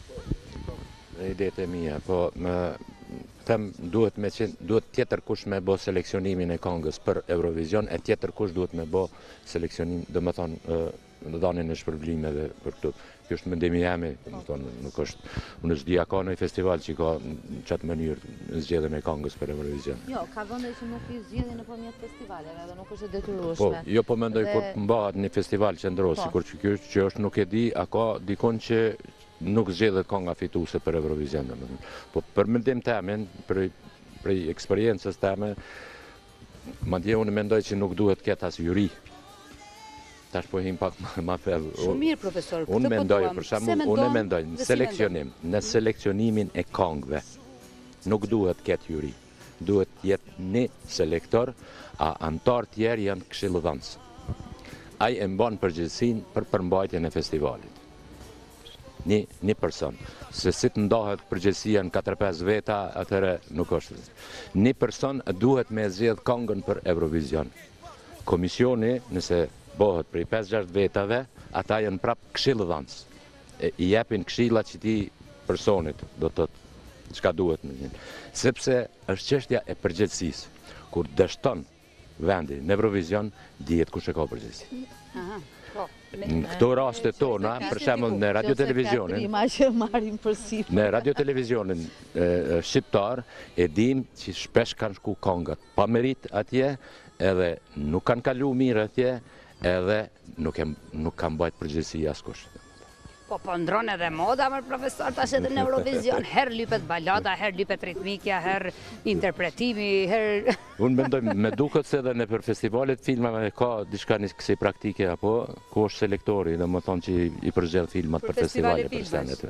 Idetë e mia, po më them duhet me qenë, duhet tjetër kush me bë seleksionimin e këngës për Eurovision, e tjetër kush duhet me bë seleksionim, domethënë në dhënien e shpërblimeve për këtu. Kjo është mendimi jam, domethënë nuk është, unë s'di a ka ndonjë festival që ka në çat mënyrë zgjedhjen e këngës për Eurovision. Jo, ka vende që nuk i zgjedhin nëpërmjet festivaleve dhe nuk është e Po, detyrueshme. jo po mendoj kur mbahet një festival qendror, sikur që ky që është nuk e di, a ka dikon që nuk zgjedhet kënga fituese për Eurovision, domethënë. Po për mendim temin, për për eksperiencës teme, madje unë mendoj që nuk duhet ketë as juri. Tash po him pak më thellë. Shumë mirë profesor, këtë Unë po mendoj, duam. për Se shembull, mendon unë mendoj dhe në si seleksionim, në seleksionimin e këngëve. Nuk duhet ketë juri. Duhet jetë një selektor, a antar tjerë janë këshillëdhënës. Ai e mban përgjegjësinë për përmbajtjen e festivalit. Një, një person. Se si të ndahet përgjegjësia në katër pesë veta, atëherë nuk është. Një person duhet me zgjedh këngën për Eurovision. Komisioni, nëse bëhet prej pesë gjashtë vetave, ata janë prapë këshillëdhënës. I japin këshilla që ti personit, do të thotë çka duhet me një. Sepse është çështja e përgjegjësisë. Kur dështon vendi në Eurovision, dihet kush e ka përgjegjësi. Aha, po. Në këto raste tona, për shembull në radio televizionin, që marrin përsipër. në radio televizionin shqiptar e dim që shpesh kanë shku këngët pa merit atje, edhe nuk kanë kalu mirë atje, edhe nuk e nuk kanë bajt përgjegjësi askush. Po po ndron edhe moda, mër profesor, tash edhe në Eurovision, herë lypet balada, herë lypet ritmikja, herë interpretimi, herë... Unë mendoj, me duket se edhe në për festivalet filmave ka diçka një kësi praktike, apo ku është selektori, dhe më thonë që i përzgjedh filmat për festivale për senet.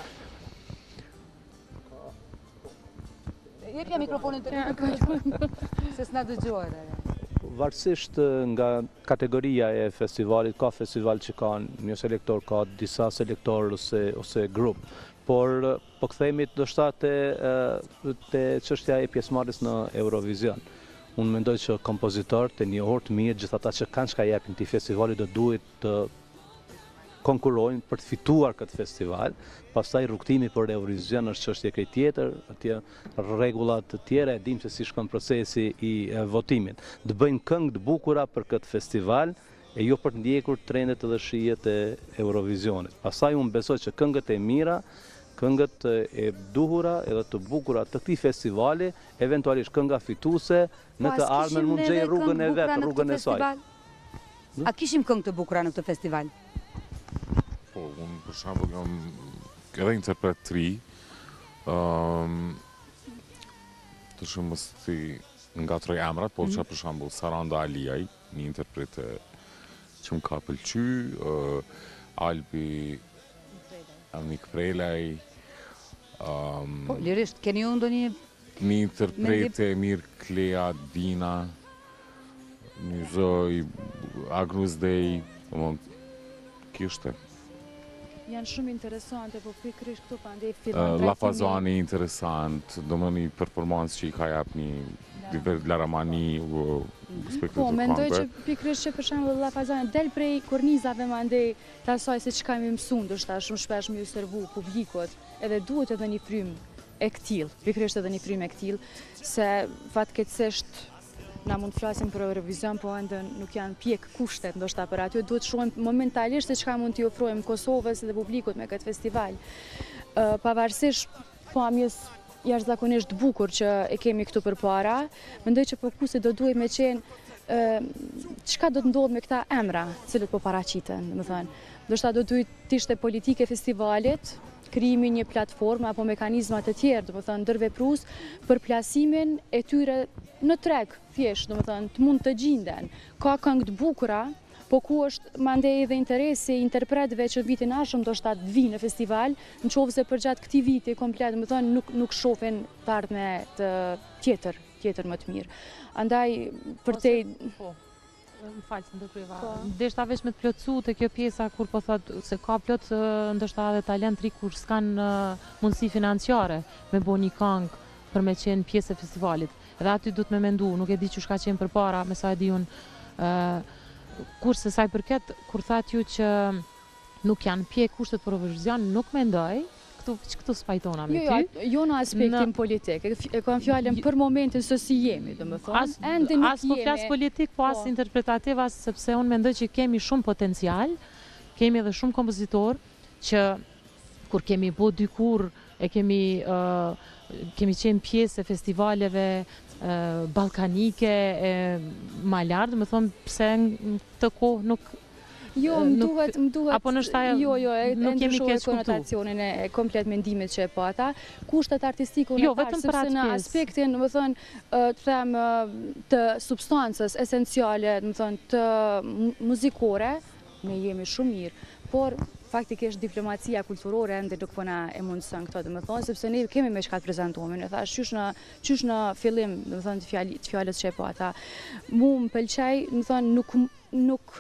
Jepja mikrofonin të se s'na dëgjohet. Varësisht nga kategoria e festivalit, ka festival që ka një selektor, ka disa selektor ose, ose grup, por po kthehemi ndoshta te, te çështja e pjesëmarrjes në Eurovision. Unë mendoj që kompozitorët e njohur të mirë, gjithë ata që kanë çka japin këtij festivali, do duhet të konkurrojnë për të fituar këtë festival. Pastaj rrugtimi për Eurovision është çështje krejt tjetër, atje rregulla të tjera, e dim se si shkon procesi i votimit. Të bëjnë këngë të bukura për këtë festival e jo për të ndjekur trendet edhe shijet e Eurovisionit. Pastaj unë besoj që këngët e mira, këngët e duhura edhe të bukura të këtij festivali, eventualisht kënga fituese në të ardhmen mund gjej rrugën e vet, rrugën e saj. A kishim këngë të bukura në këtë festival? Po, unë për shembull jam edhe interpret të ri, um, të shumë mos ti ngatroj emrat, po që për shembull Saranda Aliaj, një interprete që më ka pëlqy, uh, Albi Amik Prelaj, um, Po, lirisht, keni ju ndonjë... një interprete Mirë Klea Dina, një zoj Agnus Dej, kishte. Janë shumë interesante, po pikërisht këtu pa ndej filmat. La Fazani interesant, do më një performancë që i ka jap një Diver Laramani spektator. Po, mendoj që pikërisht që për shembull La Fazani del prej kornizave më andej të asaj se çka më mësuan, ndoshta shumë shpesh më ju servu publikut, edhe duhet edhe një frymë e këtill, pikërisht edhe një frymë e këtill, se fatkeqësisht na mund të flasim për Eurovision, po ende nuk janë pjek kushtet, ndoshta për aty duhet shohim momentalisht se çka mund t'i ofrojmë Kosovës dhe publikut me këtë festival. Uh, pavarësisht pamjes jashtëzakonisht të bukur që e kemi këtu përpara, mendoj që fokusi do duhet me qenë uh, çka do të ndodhë me këta emra, cilët po paraqiten, domethënë. Ndoshta do duhet të ishte politike festivalit, krijimi një platformë apo mekanizma të tjerë, domethënë ndërveprues për plasimin e tyre në treg, thjesht, domethënë të mund të gjinden. Ka këngë të bukura, po ku është mandej edhe interesi interpretëve që vitin ardhshëm do shtat të vinë në festival, nëse përgjatë këtij viti komplet, domethënë nuk nuk shohin të ardhme të tjetër, tjetër më të mirë. Andaj përtej Më falë se ndërpryeva. Ndeshta veç me të plotësu të kjo pjesa kur po thot se ka plot ndoshta edhe talent ri kur s'kan mundësi financiare me bo një këngë për me qenë pjesë e festivalit. Edhe aty du të me mendu, nuk e di që shka qenë për para, me sa e di unë. Kurse saj përket, kur thatë ju që nuk janë pje kushtet për Eurovision, nuk mendoj, këtu, këtu spajtona me jo, ty. Jo, jo në aspektin politik, e kam fjallën për momentin së si jemi, dhe më thonë, ende nuk as po flas politik, po as interpretativ, as sepse unë mendoj që kemi shumë potencial, kemi edhe shumë kompozitor, që kur kemi bo dykur, e kemi, uh, kemi qenë pjesë e festivaleve uh, balkanike, e malar, dhe më thonë, pse në të kohë nuk Jo, më duhet, më duhet, apo në shtaj, jo, jo, e ndryshoj konotacionin e komplet mendimit që e pata. Kushtet artistike unë jo, e thash, sepse në aspektin, më thënë, të them, të substancës esenciale, më thënë, të muzikore, ne jemi shumë mirë, por faktikisht diplomacia kulturore ende nuk po na e mundson këto, dhe më thonë, sepse ne kemi me çka të prezantohemi, e thash, qysh në, qysh në fillim, dhe më thonë, të fjalës që e pata. Mu më pëlqej, më thonë, nuk, nuk,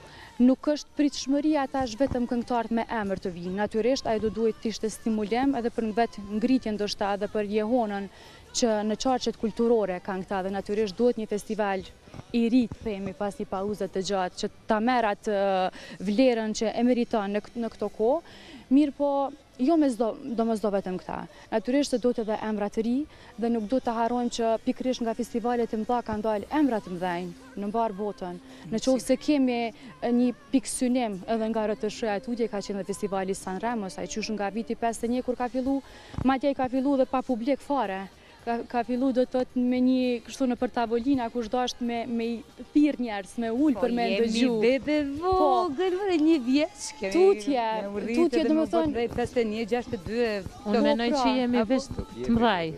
Nuk është pritshmëria atash vetëm këngëtarët me emër të vinë. Natyrisht, ai do duhet të ishte stimulim edhe për vetë ngritje ndoshta edhe për jehonën që në qarqet kulturore kanë këta dhe natyrisht duhet një festival i ri, themi, pas një pauze të gjatë, që ta merr atë vlerën që e meriton në, në këto kohë. Mirë po, jo me zdo, do mos do vetëm këta. Natyrisht se do të edhe emra të ri dhe nuk do të harrojmë që pikërisht nga festivalet e mëdha kanë dalë emra të mëdhenj në mbar botën. Në qovë se kemi një pikë synim edhe nga R T S H-ja, tutje ka qenë dhe festivali San Remo, sa i qysh nga viti pesëdhjetë e një kur ka fillu, madje ka fillu dhe pa publik fare. Ka, ka fillu do të të me një kështu në për tavolina, kush do është me, me thirr njerës, me ullë po, për me ndëgju. Po, jemi bebe vogël, po, një vjeç. Tutje, tutje dhe më thonë... pesëdhjetë e një, gjashtëdhjetë e dy... Unë menoj që jemi veç të mdhaj.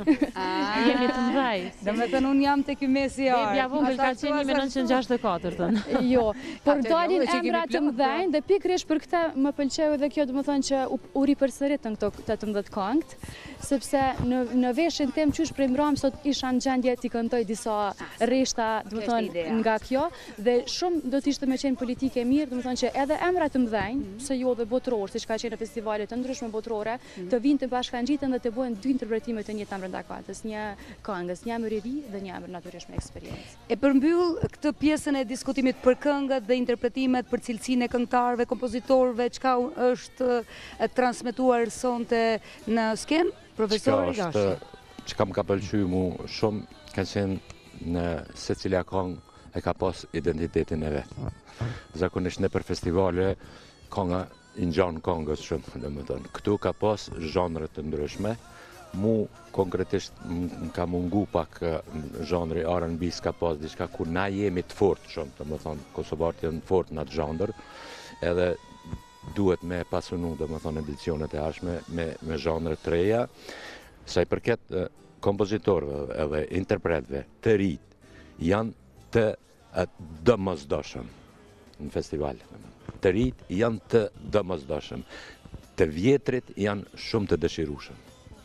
Jemi të mdhaj. Dhe me thënë, unë jam të ky mesi arë. Bebja vogël ka qenë një me nëntëqind gjashtëdhjetë e katër. Jo, por dalin emra të mdhenj dhe pikërisht për këtë më pëlqeu edhe kjo, dhe më thonë që u ripërsëritën këto tetëmbëdhjetë këngët, sepse në veshin tim qysh prej mbrëm sot isha në gjendje t'i këndoj disa rreshta, dhe më thonë, nga kjo, dhe shumë do t'ishte me qenë politike mirë, dhe më thonë që edhe emra të mdhenj, se jo dhe botëror, si që ka qenë në festivalet të ndryshme botërore, të vinë të bashkangjitën dhe të bojnë dy interpretimet të një të brenda katës, një këngës, një emër i ri dhe një emër natyrisht me eksperiencë. E përmbyll këtë pjesën e diskutimit për këngët dhe interpretimet për cilësinë e këngëtarëve, kompozitorëve, çka është transmetuar sonte në skenë, profesor Gashi. Që kam ka pëlqy mu shumë, ka qenë në se cilja këngë e ka pas identitetin e vetë. Zakonisht në për festivale, kënga i ngjan këngës shumë, dhe më tonë. Këtu ka pas zhanre të ndryshme, mu konkretisht më ka mungu pak zhanri R and B s'ka pas diçka kur na jemi të fort shumë, dhe më thonë, Kosovarët janë të fort në atë zhandër, edhe duhet me pasunu, dhe më thonë, edicionet e ashme me, me zhanre të reja. Sa i përket kompozitorëve edhe interpretëve të rit janë të domosdoshëm në festival. Të rit janë të domosdoshëm. Të vjetrit janë shumë të dëshirueshëm.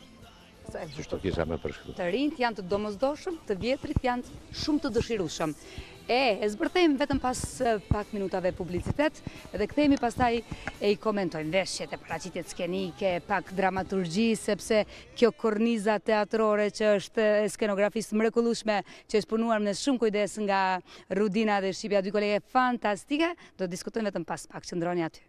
Çështo kisha më përshkruar. Të rinjt janë të domosdoshëm, të vjetrit janë shumë të dëshirueshëm. E, e zbërthejmë vetëm pas pak minutave publicitet dhe kthehemi pastaj e i komentojmë veshjet e paraqitjet skenike, pak dramaturgji, sepse kjo korniza teatrore që është skenografisë mrekullueshme që është punuar me shumë kujdes nga Rudina dhe Shqipja, dy kolege fantastike, do të diskutojmë vetëm pas pak, qëndroni aty.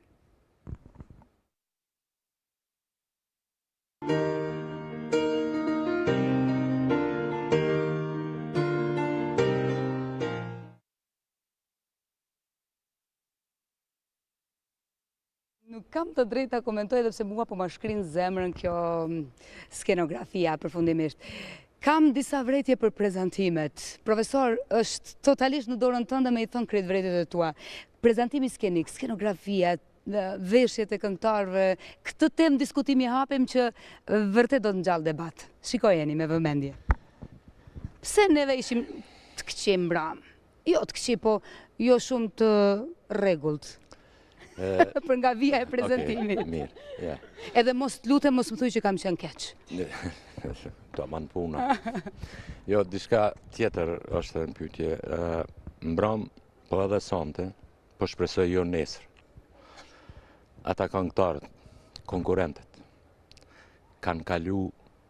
Nuk kam të drejta komentoj edhe pse mua po ma shkrin zemrën kjo skenografia përfundimisht. Kam disa vretje për prezantimet. Profesor, është totalisht në dorën tënde me i thënë kretë vretjet e tua. Prezantimi skenik, skenografia, veshjet e këngëtarëve, këtë temë diskutimi hapim që vërtet do të ngjall debat. Shikojeni me vëmendje. Pse neve ishim të këqim mbram? Jo të këqim, po jo shumë të rregullt. Për nga vija e prezentimit. Mirë, ja. Edhe mos të lutem, mos më thuj që kam qenë keq. Do man puna. Jo, diçka tjetër është në pyetje. Mbram, po edhe sonte, po shpresoj jo nesër. Ata këngëtarët, konkurrentët, kanë kalu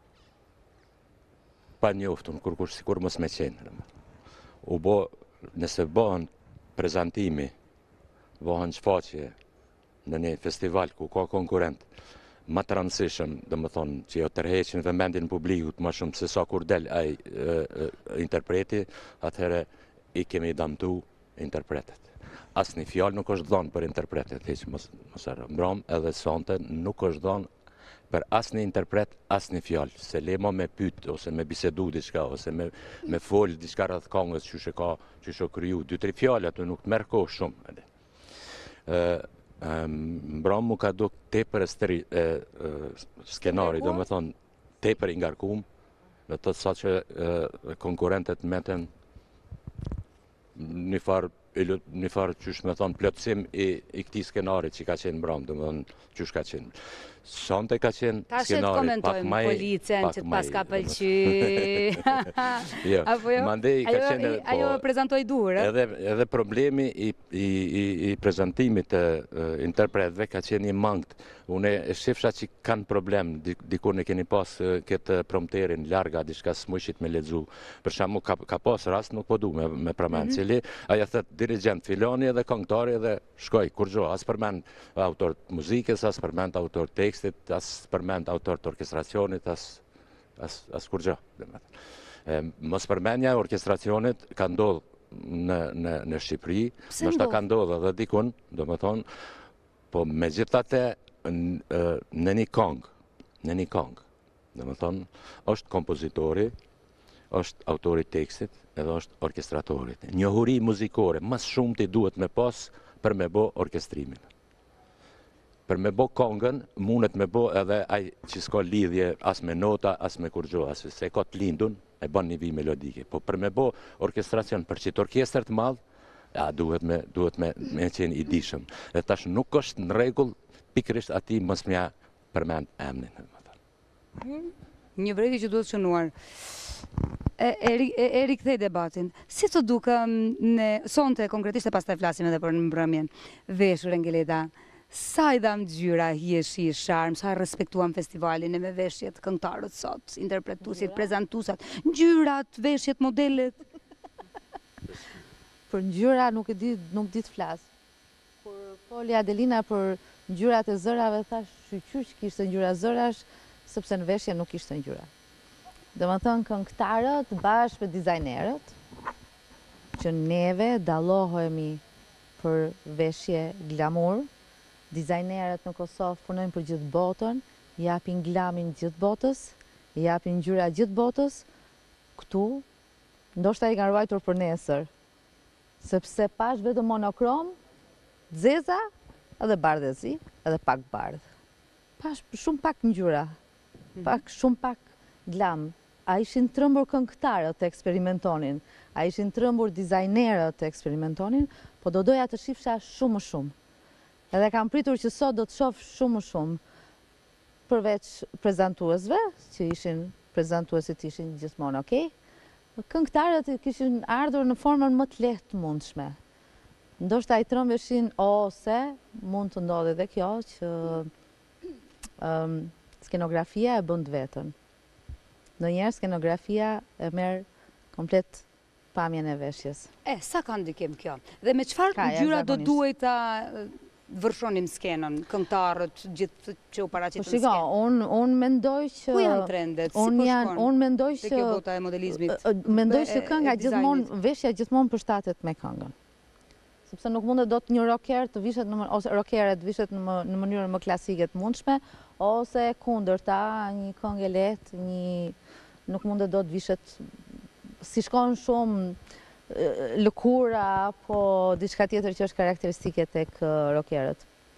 pa njoftun, kur kush sikur mos me qenë. U bo, nëse bëhen prezantimi, bëhen shfaqje në një festival ku ka konkurent më të rëndësishëm, dhe më thonë që jo tërheqin vëmendjen publikut më shumë se sa kur del ai interpreti, atëherë i kemi damtu interpretet. Asnjë fjalë nuk është dhënë për interpretet, hiç mos mos harro. Mbram edhe sonte nuk është dhënë për asnjë interpret asnjë fjalë, se lema me pyet ose me bisedu diçka ose me me fol diçka rreth këngës, çu she ka, çu she kriju, dy tre fjalë aty nuk merr kohë shumë. Ë Mbram mu ka duk tepër steri skenari, do të thonë tepër i ngarkum, do të thotë sa që konkurrentët meten një farë një farë qysh me thonë plotësim i, i këtij skenarit që ka qenë Mbram, do të thonë qysh ka qenë. Sonte ka qenë skenari pak më policën që pas ka pëlqy. Jo, jo? mandej ka qenë ajo e prezantoi dur, ë? Edhe edhe problemi i i i, i prezantimit të uh, interpretëve ka qenë i mangt. Unë e shifsha që kanë problem, dikur ne keni pas uh, këtë prompterin larga diçka smujshit me lexu. Për shembull ka ka pas rast nuk po du me me përmend, mm -hmm. cili ajo thot dirigent filoni edhe këngëtari edhe shkoj kur gjo, as përmend autor të muzikës, as përmend autor të tekstit, as përmend autor të orkestracionit, as as as kur gjo. Mos përmendja e orkestracionit ka ndodhur në në në Shqipëri, ndoshta ka ndodhur edhe dikun, domethënë, po megjithatë në një këngë, në një këngë, domethënë, është kompozitori, është autori tekstit, edhe është orkestratori. Njohuri muzikore, mas shumë ti duhet me pas për me bo orkestrimin. Për me bo këngën, mundet me bo edhe ai që s'ka lidhje as me nota, as me kurgjo, as se ka të lindun, e ban një vi melodike. Po për me bo orkestracion për qitë orkestër të madhë, ja, duhet me, duhet me, me qenë i dishëm. Dhe tash nuk është në regull, pikrisht ati mos mja përmend emnin. Një vrejtje që duhet shënuar. E, e, e rikthej debatin. Si të duke në sonte konkretisht e pas të flasim edhe për në mbrëmjen veshur Engeleda, sa i dham gjyra hjeshi, sharm, sa respektuam festivalin e me veshjet këngëtarët sot, interpretusit, prezentusat, ngjyrat, veshjet, modelet? Për ngjyra nuk e di, nuk di të flas. Kur foli Adelina për ngjyrat e zërave, thash shqyqyr që kishte ngjyra zërash, sepse në veshje nuk ishte ngjyra. Dhe më thënë këngëtarët bashkë me dizajnerët, që neve dallohemi për veshje glamour, dizajnerët në Kosovë punojnë për gjithë botën, japin glamin gjithë botës, japin ngjyra gjithë botës, këtu ndoshta i kanë ruajtur për nesër, sepse pash vetëm monokrom, zeza edhe bardhëzi, edhe pak bardhë. Pash shumë pak ngjyra, pak shumë pak glam. A ishin trëmbur këngëtarët të eksperimentonin, a ishin trëmbur dizajnerët të eksperimentonin, po do doja të shifsha shumë më shumë. Edhe kam pritur që sot do të shoh shumë më shumë, përveç prezantuesve, që ishin, prezantuesit ishin gjithmonë okay, këngëtarët kishin ardhur në formën më të lehtë mundshme. Ndoshta i trëmbeshin ose mund të ndodhe edhe kjo që um, skenografia e bën vetën. Ndonjëherë skenografia e merr komplet pamjen e veshjes. E, sa ka ndikim kjo? Dhe me çfarë ngjyra do duhet ta vërshonim skenën, këngëtarët, gjithë që u paraqiten në skenë? Po shiko, unë un mendoj që... Ku janë trendet? Si po shkon? Unë mendoj që... Dhe kjo bota e modelizmit? Mendoj që kënga gjithmonë, veshja gjithmonë përshtatet me këngën. Sepse nuk mundet do të një rocker të vishet, ose rockeret vishet në mënyrën më klasike të mundshme, ose kundërta, një këngë e lehtë, një nuk mundet do të vishet si shkon shumë lëkura, apo diçka tjetër që është karakteristike tek rockerët.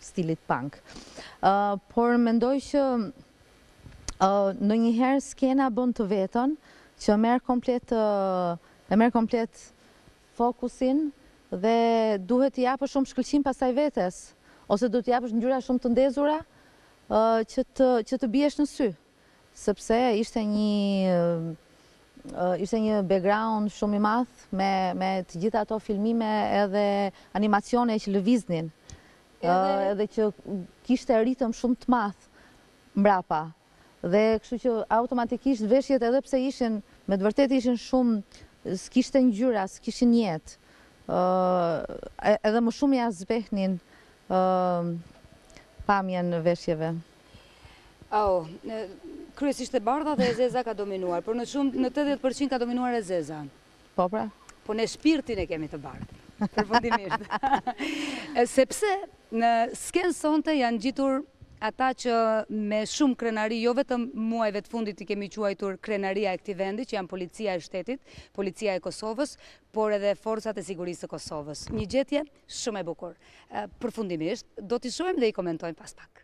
stilit punk. Por mendoj që në njëherë skena bën të vetën, që merë komplet, e merë komplet fokusin dhe duhet t'i japë shumë shkëlqim pasaj vetes, ose duhet t'i japësh ngjyra shumë të ndezura që të, që të biesh në sy, sepse ishte një ishte një background shumë i madh me, me të gjitha ato filmime edhe animacione që lëviznin, edhe, edhe që kishte ritëm shumë të madh mbrapa. Dhe kështu që automatikisht veshjet edhe pse ishin, me të vërtet ishin shumë, s'kishte ngjyra, s'kishin jetë, edhe më shumë ja zbehnin pamjen në veshjeve. Oh, kryesisht e bardha dhe e zeza ka dominuar, por në shumë, në tetëdhjetë përqind ka dominuar e zeza. Po pra? Po në shpirtin e kemi të bardhë, përfundimisht. Sepse në skenë sonte janë gjitur ata që me shumë krenari, jo vetëm muajve të fundit i kemi quajtur krenaria e këtij vendi, që janë policia e shtetit, policia e Kosovës, por edhe forcat e sigurisë së Kosovës. Një gjetje shumë e bukur. Përfundimisht, do t'i shohim dhe i komentojmë pas pak.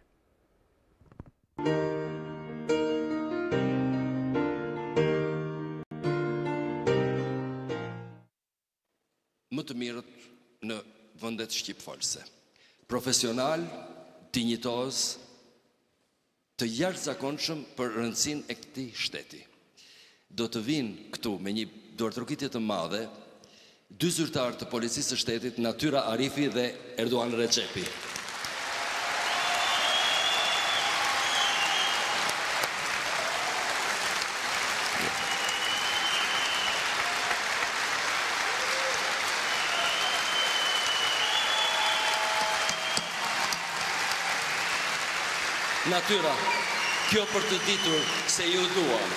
Më të mirët në vëndet shqipfolse. Profesional, dinjitoz, të jashtëzakonshëm për rëndësinë e këtij shteti. Do të vinë këtu me një duartrokitje të madhe dy zyrtarë të policisë së shtetit, Natyra Arifi dhe Erdogan Recepi. Natyra, kjo për të ditur se ju duam.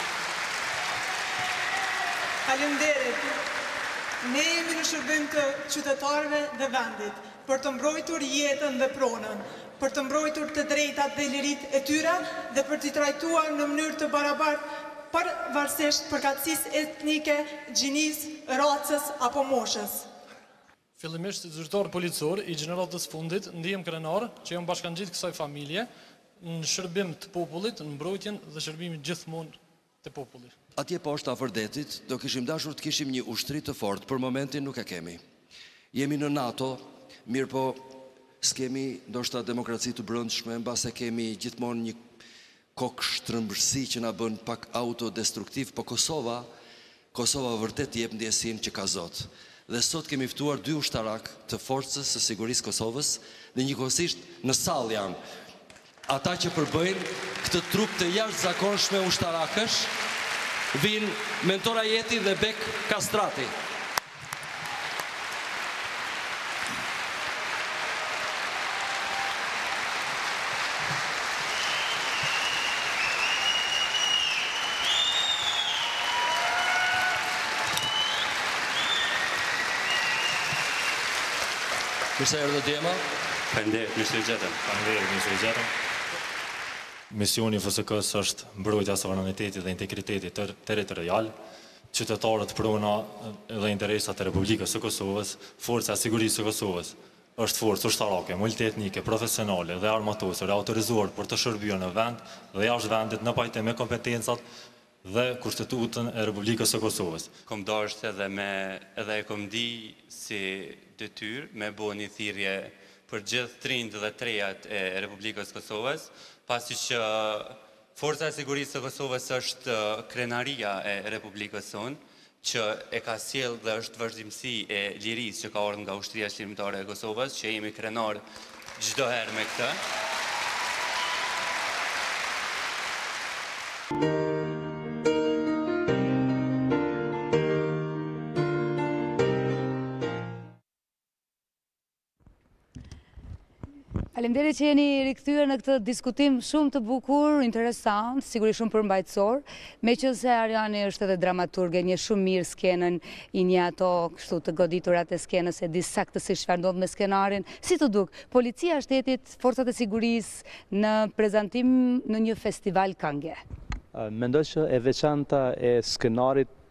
Faleminderit. Ne jemi në shërbim të qytetarëve dhe vendit, për të mbrojtur jetën dhe pronën, për të mbrojtur të drejtat dhe lirit e tyre dhe për t'i trajtuar në mënyrë të barabartë pavarësisht përkatësisë etnike, gjinisë, racës apo moshës. Fillimisht zyrtar policor i gjeneratës fundit, ndihem krenar që jam bashkangjit kësaj familje, në shërbim të popullit, në mbrojtjen dhe shërbimin gjithmonë të popullit. Atje poshtë afër detit, do kishim dashur të kishim një ushtri të fortë, për momentin nuk e kemi. Jemi në NATO, mirë po s'kemi ndoshta demokraci të brendshme, mbase kemi gjithmonë një kokë shtrëmbërsi që na bën pak autodestruktiv, po Kosova, Kosova vërtet jep ndjesinë që ka Zot. Dhe sot kemi ftuar dy ushtarak të forcës së sigurisë Kosovës, dhe njëkohësisht në sallë janë ata që përbëjnë këtë trup të jashtëzakonshme ushtarakësh, vinë Mentora Jeti dhe Bek Kastrati. Mirëse erdhët Djema. Faleminderit, mirë se u gjetëm. Faleminderit, mirë se u gjetëm. Misioni F S K-s është mbrojtja e sovranitetit dhe integritetit territorial, qytetarët, prona dhe interesat e Republikës së Kosovës, forca e sigurisë së Kosovës është forcë ushtarake, multietnike, profesionale dhe armatosur, autorizuar për të shërbyer në vend dhe jashtë vendit në pajtim me kompetencat dhe kushtetutën e Republikës së Kosovës. Kom dashur edhe me edhe e kom di si detyrë me bëu një thirrje për gjithë trinjt dhe trejat e Republikës së Kosovës, pasi që Forca e Sigurisë së Kosovës është krenaria e Republikës sonë, që e ka sjell dhe është vazhdimsi e lirisë që ka ardhur nga ushtria shërbimitare e Kosovës, që jemi krenar çdo herë me këtë. Faleminderit që jeni rikthyer në këtë diskutim shumë të bukur, interesant, sigurisht shumë përmbajtësor, meqense Ariani është edhe dramaturg, e njeh shumë mirë skenën, i njeh ato kështu të goditurat e skenës, e di saktësisht çfarë ndodh me skenarin. Si të duk, policia e shtetit, forcat e sigurisë në prezantim në një festival këngë? Mendoj që e veçanta e skenarit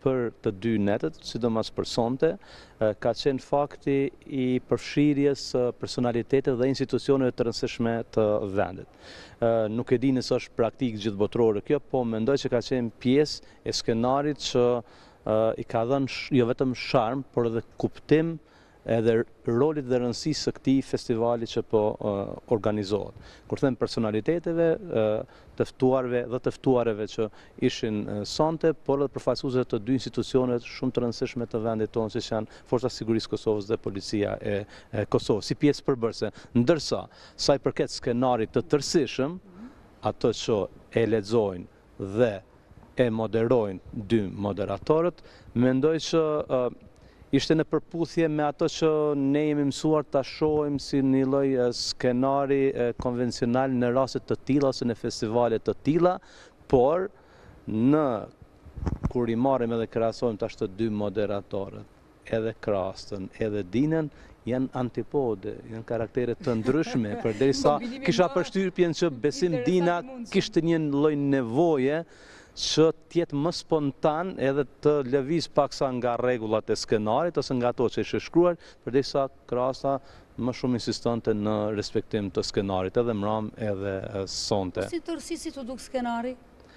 për të dy netet, sidomos për sonte, ka qenë fakti i përfshirjes personalitetet dhe institucioneve të rëndësishme të vendit. Nuk e di nëse është praktikë gjithëbotërore kjo, po mendoj që ka qenë pjesë e skenarit që i ka dhënë jo vetëm sharm, por edhe kuptim edhe rolit dhe rëndësisë së këtij festivali që po uh, organizohet. Kur them personaliteteve, uh, të ftuarve dhe të ftuareve që ishin uh, sonte, por edhe përfaqësuesve të dy institucioneve shumë të rëndësishme të vendit tonë, që janë Forca e Sigurisë Kosovës dhe Policia e, e Kosovës, si pjesë përbërëse. Ndërsa, sa i përket skenarit të tërësishëm, ato që e lexojnë dhe e moderojnë dy moderatorët, mendoj që uh, ishte në përputhje me ato që ne jemi mësuar ta shohim si një lloj skenari konvencional në raste të tilla ose në festivale të tilla, por në kur i marrim edhe krahasojmë tash të dy moderatorët, edhe Krastën, edhe Dinën, janë antipode, janë karaktere të ndryshme, përderisa kisha përshtypjen që besim Dina kishte një lloj nevoje që tjetë më spontan edhe të lëviz paksa nga rregullat e skenarit ose nga ato që ishe shkruar, përderisa Krasta më shumë insistante në respektim të skenarit, edhe mram edhe sonte. Si tërësi si të duk skenari?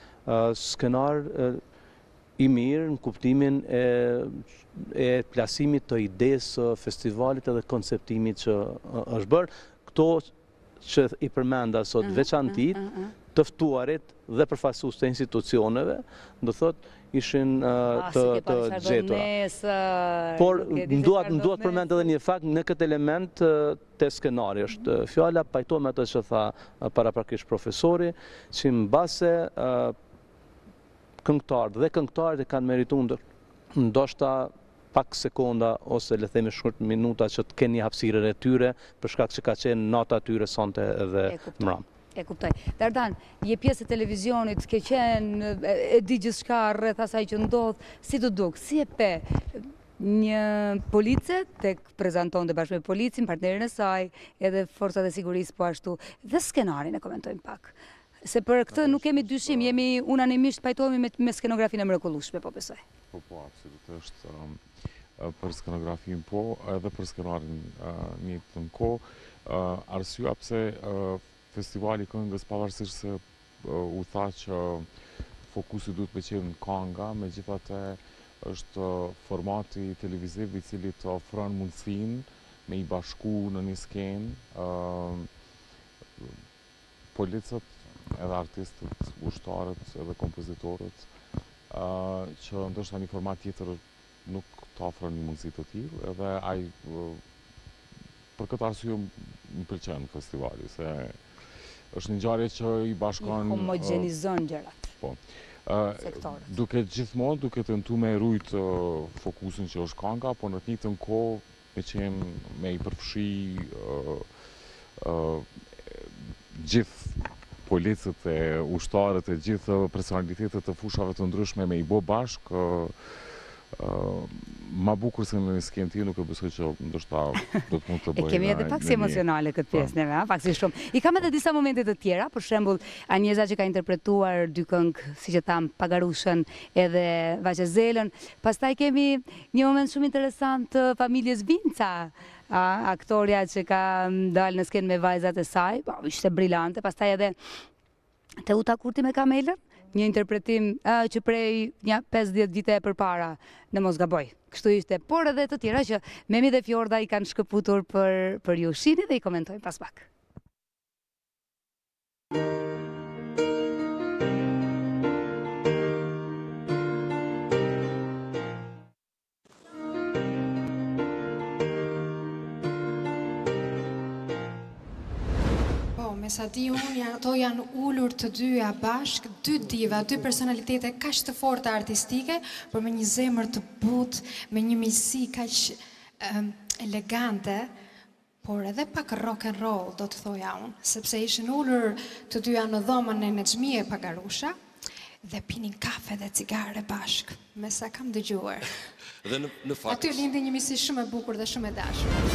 Skenar i mirë në kuptimin e, e plasimit të idesë festivalit edhe konceptimit që është bërë. Këto që i përmenda sot veçantit, të ftuarit dhe përfaqësues të institucioneve, do thot ishin uh, të, të gjetura. Por nduat nduat përmend edhe një fakt në këtë element uh, të skenari është fjala, pajto me atë që tha uh, paraprakisht profesori, që mbase uh, këngëtarët dhe këngëtarët e kanë merituar ndoshta pak sekonda ose le themi shkurt minuta që të kenë një hapësirë e tyre për shkak që ka qenë nata e tyre sonte edhe mram. E kuptoj. Dardan, je pjesë e televizionit, ke qenë, e di gjithçka rreth asaj që ndodh, si të duk, si e pe një police tek prezanton dhe bashkë me policin, partnerin e saj, edhe forcat e sigurisë po ashtu, dhe skenarin e komentojmë pak. Se për këtë nuk kemi dyshim, jemi unanimisht pajtohemi me, me skenografinë e mrekullueshme, po besoj. Po, po, absolutisht. Um, për skenografin po, edhe për skenarin uh, një të në ko. Uh, arsyeja pse uh, festivali këngës pavarësisht se uh, u tha që fokusi duhet me qenë kënga, megjithatë është uh, formati televiziv i cili të ofron mundësinë me i bashku në një skenë uh, policët, edhe artistët, ushtarët, edhe kompozitorët, uh, që ndoshta një format tjetër nuk të ofron një mundësi të tillë, edhe ai uh, për këtë arsye më pëlqen festivali, se është një ngjarje që i bashkon... I homogenizon gjërat. Po. Duke gjithmonë, duke tentuar me rujt uh, fokusin që është kënga, po në të njëjtën kohë me qenë me i përfshi uh, uh, gjithë policët e ushtarët e gjithë personalitetet të fushave të ndryshme me i bo bashkë. Uh, Uh, ma bukur se në një skenë tjetër nuk e besoj që ndoshta do të mund të bëjë. E kemi edhe pak si emocionale këtë pjesë neve, pak si shumë. I kam edhe disa momente të tjera, për shembull Anjeza që ka interpretuar dy këngë, siç e tham, Pagarushën edhe Vaqezelën. Pastaj kemi një moment shumë interesant të familjes Vinca. A, aktoria që ka dalë në skenë me vajzat e saj, po, ishte brillante. Pastaj edhe Teuta Kurti me Kamelën, një interpretim uh, që prej një pesëdhjetë vite e përpara në mos gaboj. Kështu ishte, por edhe të tjera që Memi dhe Fjorda i kanë shkëputur për, për ju. Shini dhe i komentojmë pas pak. Me sa di unë, ato janë ullur të dyja bashk, dy diva, dy personalitete kaq të forta artistike, por me një zemër të butë, me një misi kaq um, elegante, por edhe pak rock and roll, do të thoja unë, sepse ishin ullur të dyja në dhomën e Nexhmie Pagarusha, dhe pinin kafe dhe cigare bashk, me sa kam dëgjuar. Dhe në, në fakt... Aty lindi një misi shumë e bukur dhe shumë e dashur.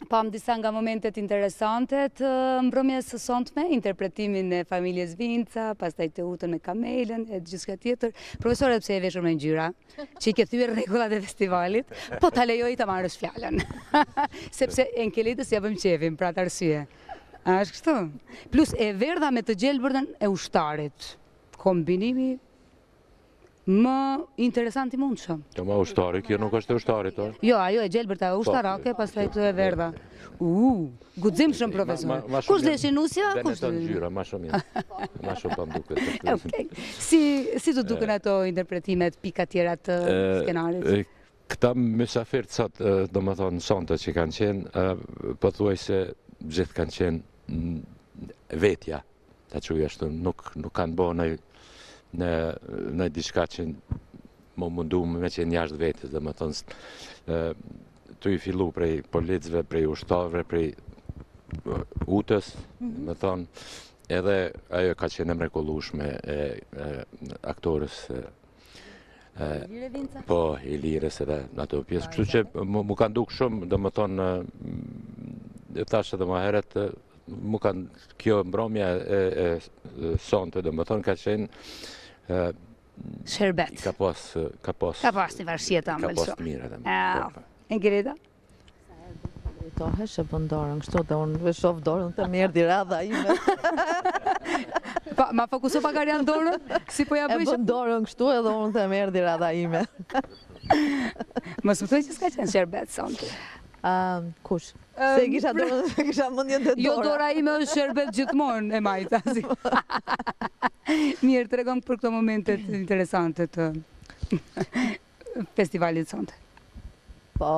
pam disa nga momentet interesante të mbrëmjes së sotme, interpretimin e familjes Vinca, pastaj të utën me Kamelën, e gjithçka tjetër. Profesore, pse e veshur me ngjyra, që i ke thyer rregullat e festivalit, po ta lejoj ta marrësh fjalën. Sepse enkeletës ja vëm qefin, pra të arsye. A është kështu? Plus e verdha me të gjelbërdën e ushtarit. Kombinimi më interesant i mundshëm. Jo, ma ushtari, kjo nuk është e ushtarit, o? Jo, ajo e gjelbërta e ushtarake, pastaj këtu e verdha. U, guximshëm profesor. Kush leshin nusja? Kush të ngjyra, ma shumë mirë. Ma shumë pa duket. Si si të duken ato interpretimet, pika tjera të skenarit? Këta mysafirët sot, do më thonë, sonte që kanë qenë, pëthuaj se gjithë kanë qenë vetja, ta që ashtu, nuk kanë bo në diçka që më mundu me qenë jashtë vetës, dhe më thonë, të i fillu prej policëve, prej ushtarëve, prej utës, më thonë, edhe ajo ka qenë e mrekullueshme e aktorës, po, i lirës edhe në ato pjesë. Kështu që mu kanë duk shumë, dhe më thonë, e thashtë edhe më heret, mu kanë kjo mbromja e sonte, dhe më thonë, ka qenë sherbet. Ka pas Ka pas Ka pas një varshjeta më Ka pas të mire dhe më. Engerida? Drejtohesh e bën dorën kështu dhe unë shoh dorën të më erdhi radha ime. Ma fokuso pak Arian dorën? Si po ja bëj? E bën dorën kështu edhe unë të më erdhi radha ime. Mos më thuaj që s'ka qenë sherbet sonte. Kush? Se kisha dorën, se kisha mendjen te dora. Jo, dora ime është sherbet gjithmonë e majta. Mirë, tregon për këto momentet interesante të festivalit sonte. Po,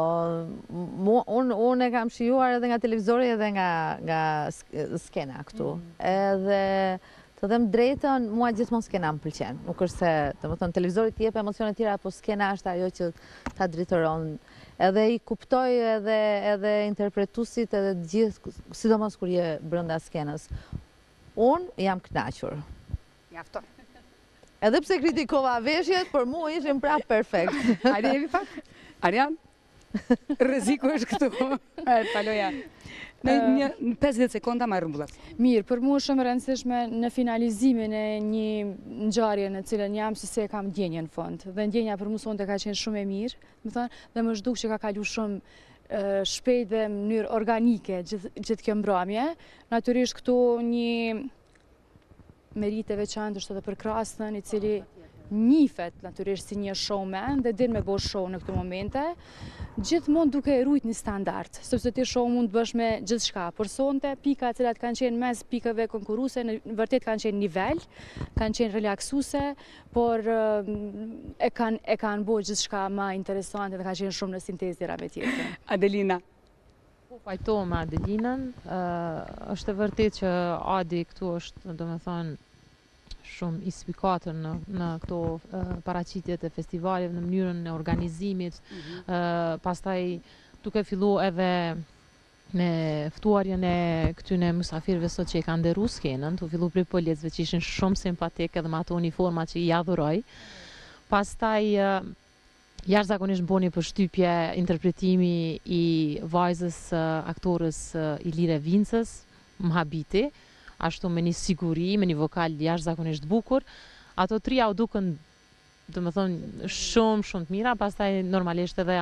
unë e kam shijuar edhe nga televizori edhe nga skena këtu. Edhe të them drejtën, mua gjithmonë skena më pëlqen. Nuk është se, të më thonë, televizori t'i jep emocione tjera, po skena është ajo që ta drejtoron. Edhe i kuptoj edhe interpretusit edhe gjithë, sidomos kur je brenda skenës. Unë jam kënaqur. Mjafton. Edhe pse kritikova veshjet, për mua ishin prapë perfekt. Hajde jemi pak. Arian? Rreziku është këtu. Paloja. Në pesëdhjetë sekonda ma rrëmbullat. Mirë, për mua shumë rëndësishme në finalizimin e një ngjarje në cilën jam si se kam ndjenjë në fund. Dhe ndjenja për mua sonte ka qenë shumë e mirë, më thënë, dhe më zhduk që ka kalu shumë shpejt dhe në mënyrë organike gjithë kjo mbrëmje. Natyrisht këtu një merit e veçantë është edhe për Krasnën, i cili njifet natyrisht si një showman dhe din me bo show në këto momente, gjithmonë duke e rujt një standard, sepse ti show mund të bësh me gjithë shka. Por sonte, pika cilat kanë qenë mes pikave konkuruse, në vërtet kanë qenë nivel, kanë qenë relaksuse, por e kanë bo gjithë shka ma interesante dhe kanë qenë shumë në sintezë dira me tjetër. Adelina? Po fajto me Adelinën, është e vërtet që Adi këtu është, do me thonë, shumë i spikatër në këto paraqitjet e festivalit, në mënyrën e organizimit, pastaj duke fillu edhe me ftuarjen e këtyne mysafirëve sot që i kanë nderu skenën, tu fillu prej policëve që ishin shumë simpatik edhe me ato uniforma që i adhuroj. Pastaj jashtëzakonisht bëni përshtypje interpretimi i vajzës aktorës Ilire Vincës, më habiti, ashtu me një siguri, me një vokal jashtëzakonisht bukur. Ato trija u duken, do me thonë, shumë, shumë të mira, pastaj normalisht edhe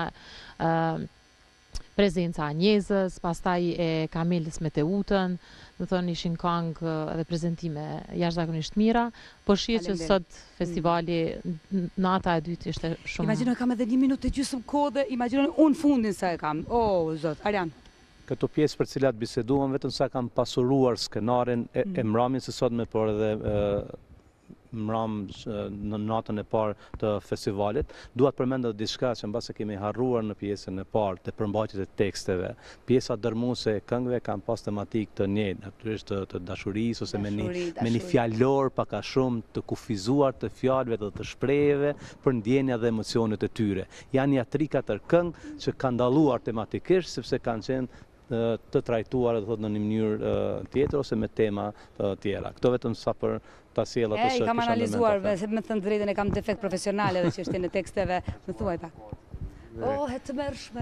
prezenca Anjezës, pastaj e Kamelës me Teutën, do me thonë ishin këngë edhe prezentime jashtëzakonisht mira, por shihet që sot festivali nata e dytë ishte shumë. Imagjinoj kam edhe një minutë të gjysmë kohë dhe imagjinoj unë fundin sa e kam. O, zot, Arian. Këto pjesë për cilat biseduam, vetëm sa kam pasuruar skenarin e mramjen së sotme, por edhe mram në natën e parë të festivalit. Dua të përmend edhe diçka që mbase kemi harruar në pjesën e parë të përmbajtjes të teksteve. Pjesa dërmuese e këngëve kanë pas tematik të njëjtë, natyrisht të dashurisë ose me një fjalor pak a shumë të kufizuar të fjalëve dhe të shprehjeve për ndjenja dhe emocionet e tyre. Janë ja tri katër këngë që kanë dalluar tematikisht sepse kanë qenë të trajtuar në një mënyrë tjetër ose me tema tjera. Këto vetëm sa për ta sjellë ato që i kam analizuar, se me thënë drejtën e kam defekt profesional edhe që është në teksteve, më thuaj pak. Oh, e të mërshme.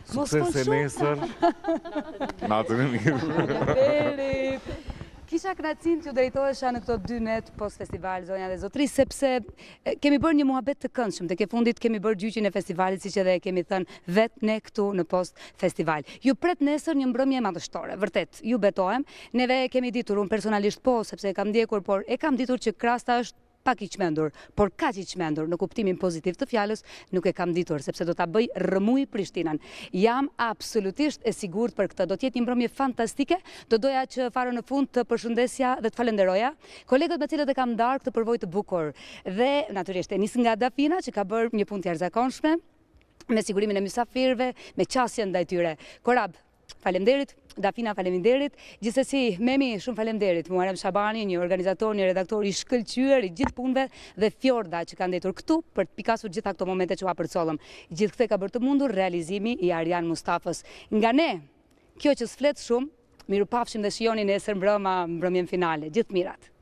Sukses e nesër. Natën e mirë. Faleminderit. Kisha kënaqësinë që u drejtohesha në këto dy net post festival, zonja dhe zotri, sepse kemi bërë një muhabet të këndshëm, tek e fundit kemi bërë gjyqin e festivalit, siç edhe kemi thënë vetë ne këtu në post festival. Ju pret nesër një mbrëmje madhështore, vërtet, ju betohem. Neve kemi ditur, unë personalisht po, sepse e kam ndjekur, por e kam ditur që Krasta është pak i qmendur, por kaq i qmendur në kuptimin pozitiv të fjalës, nuk e kam ditur, sepse do ta bëj rëmuj Prishtinën. Jam absolutisht e sigurt për këtë. Do të jetë një mbrëmje fantastike. Do doja që fare në fund të përshëndesja dhe të falenderoja kolegët me cilët e kam ndarë këtë përvojë të bukur. Dhe natyrisht e nis nga Dafina, që ka bërë një punë të jashtëzakonshme me sigurimin e mysafirëve, me qasjen ndaj tyre. Korab, faleminderit. Dafina, faleminderit. Gjithsesi, Memi, shumë faleminderit. Muharrem Shabani, një organizator, një redaktor i shkëlqyer i gjithë punëve, dhe Fjorda që ka ndetur këtu për të pikasur gjitha këto momente që u apërcollëm. Gjithë këtë ka bërë të mundur realizimi i Arjan Mustafës. Nga ne, kjo që s'flet shumë, mirupafshim dhe shijoni nesër mbrëma mbrëmjen finale. Gjithë mirat.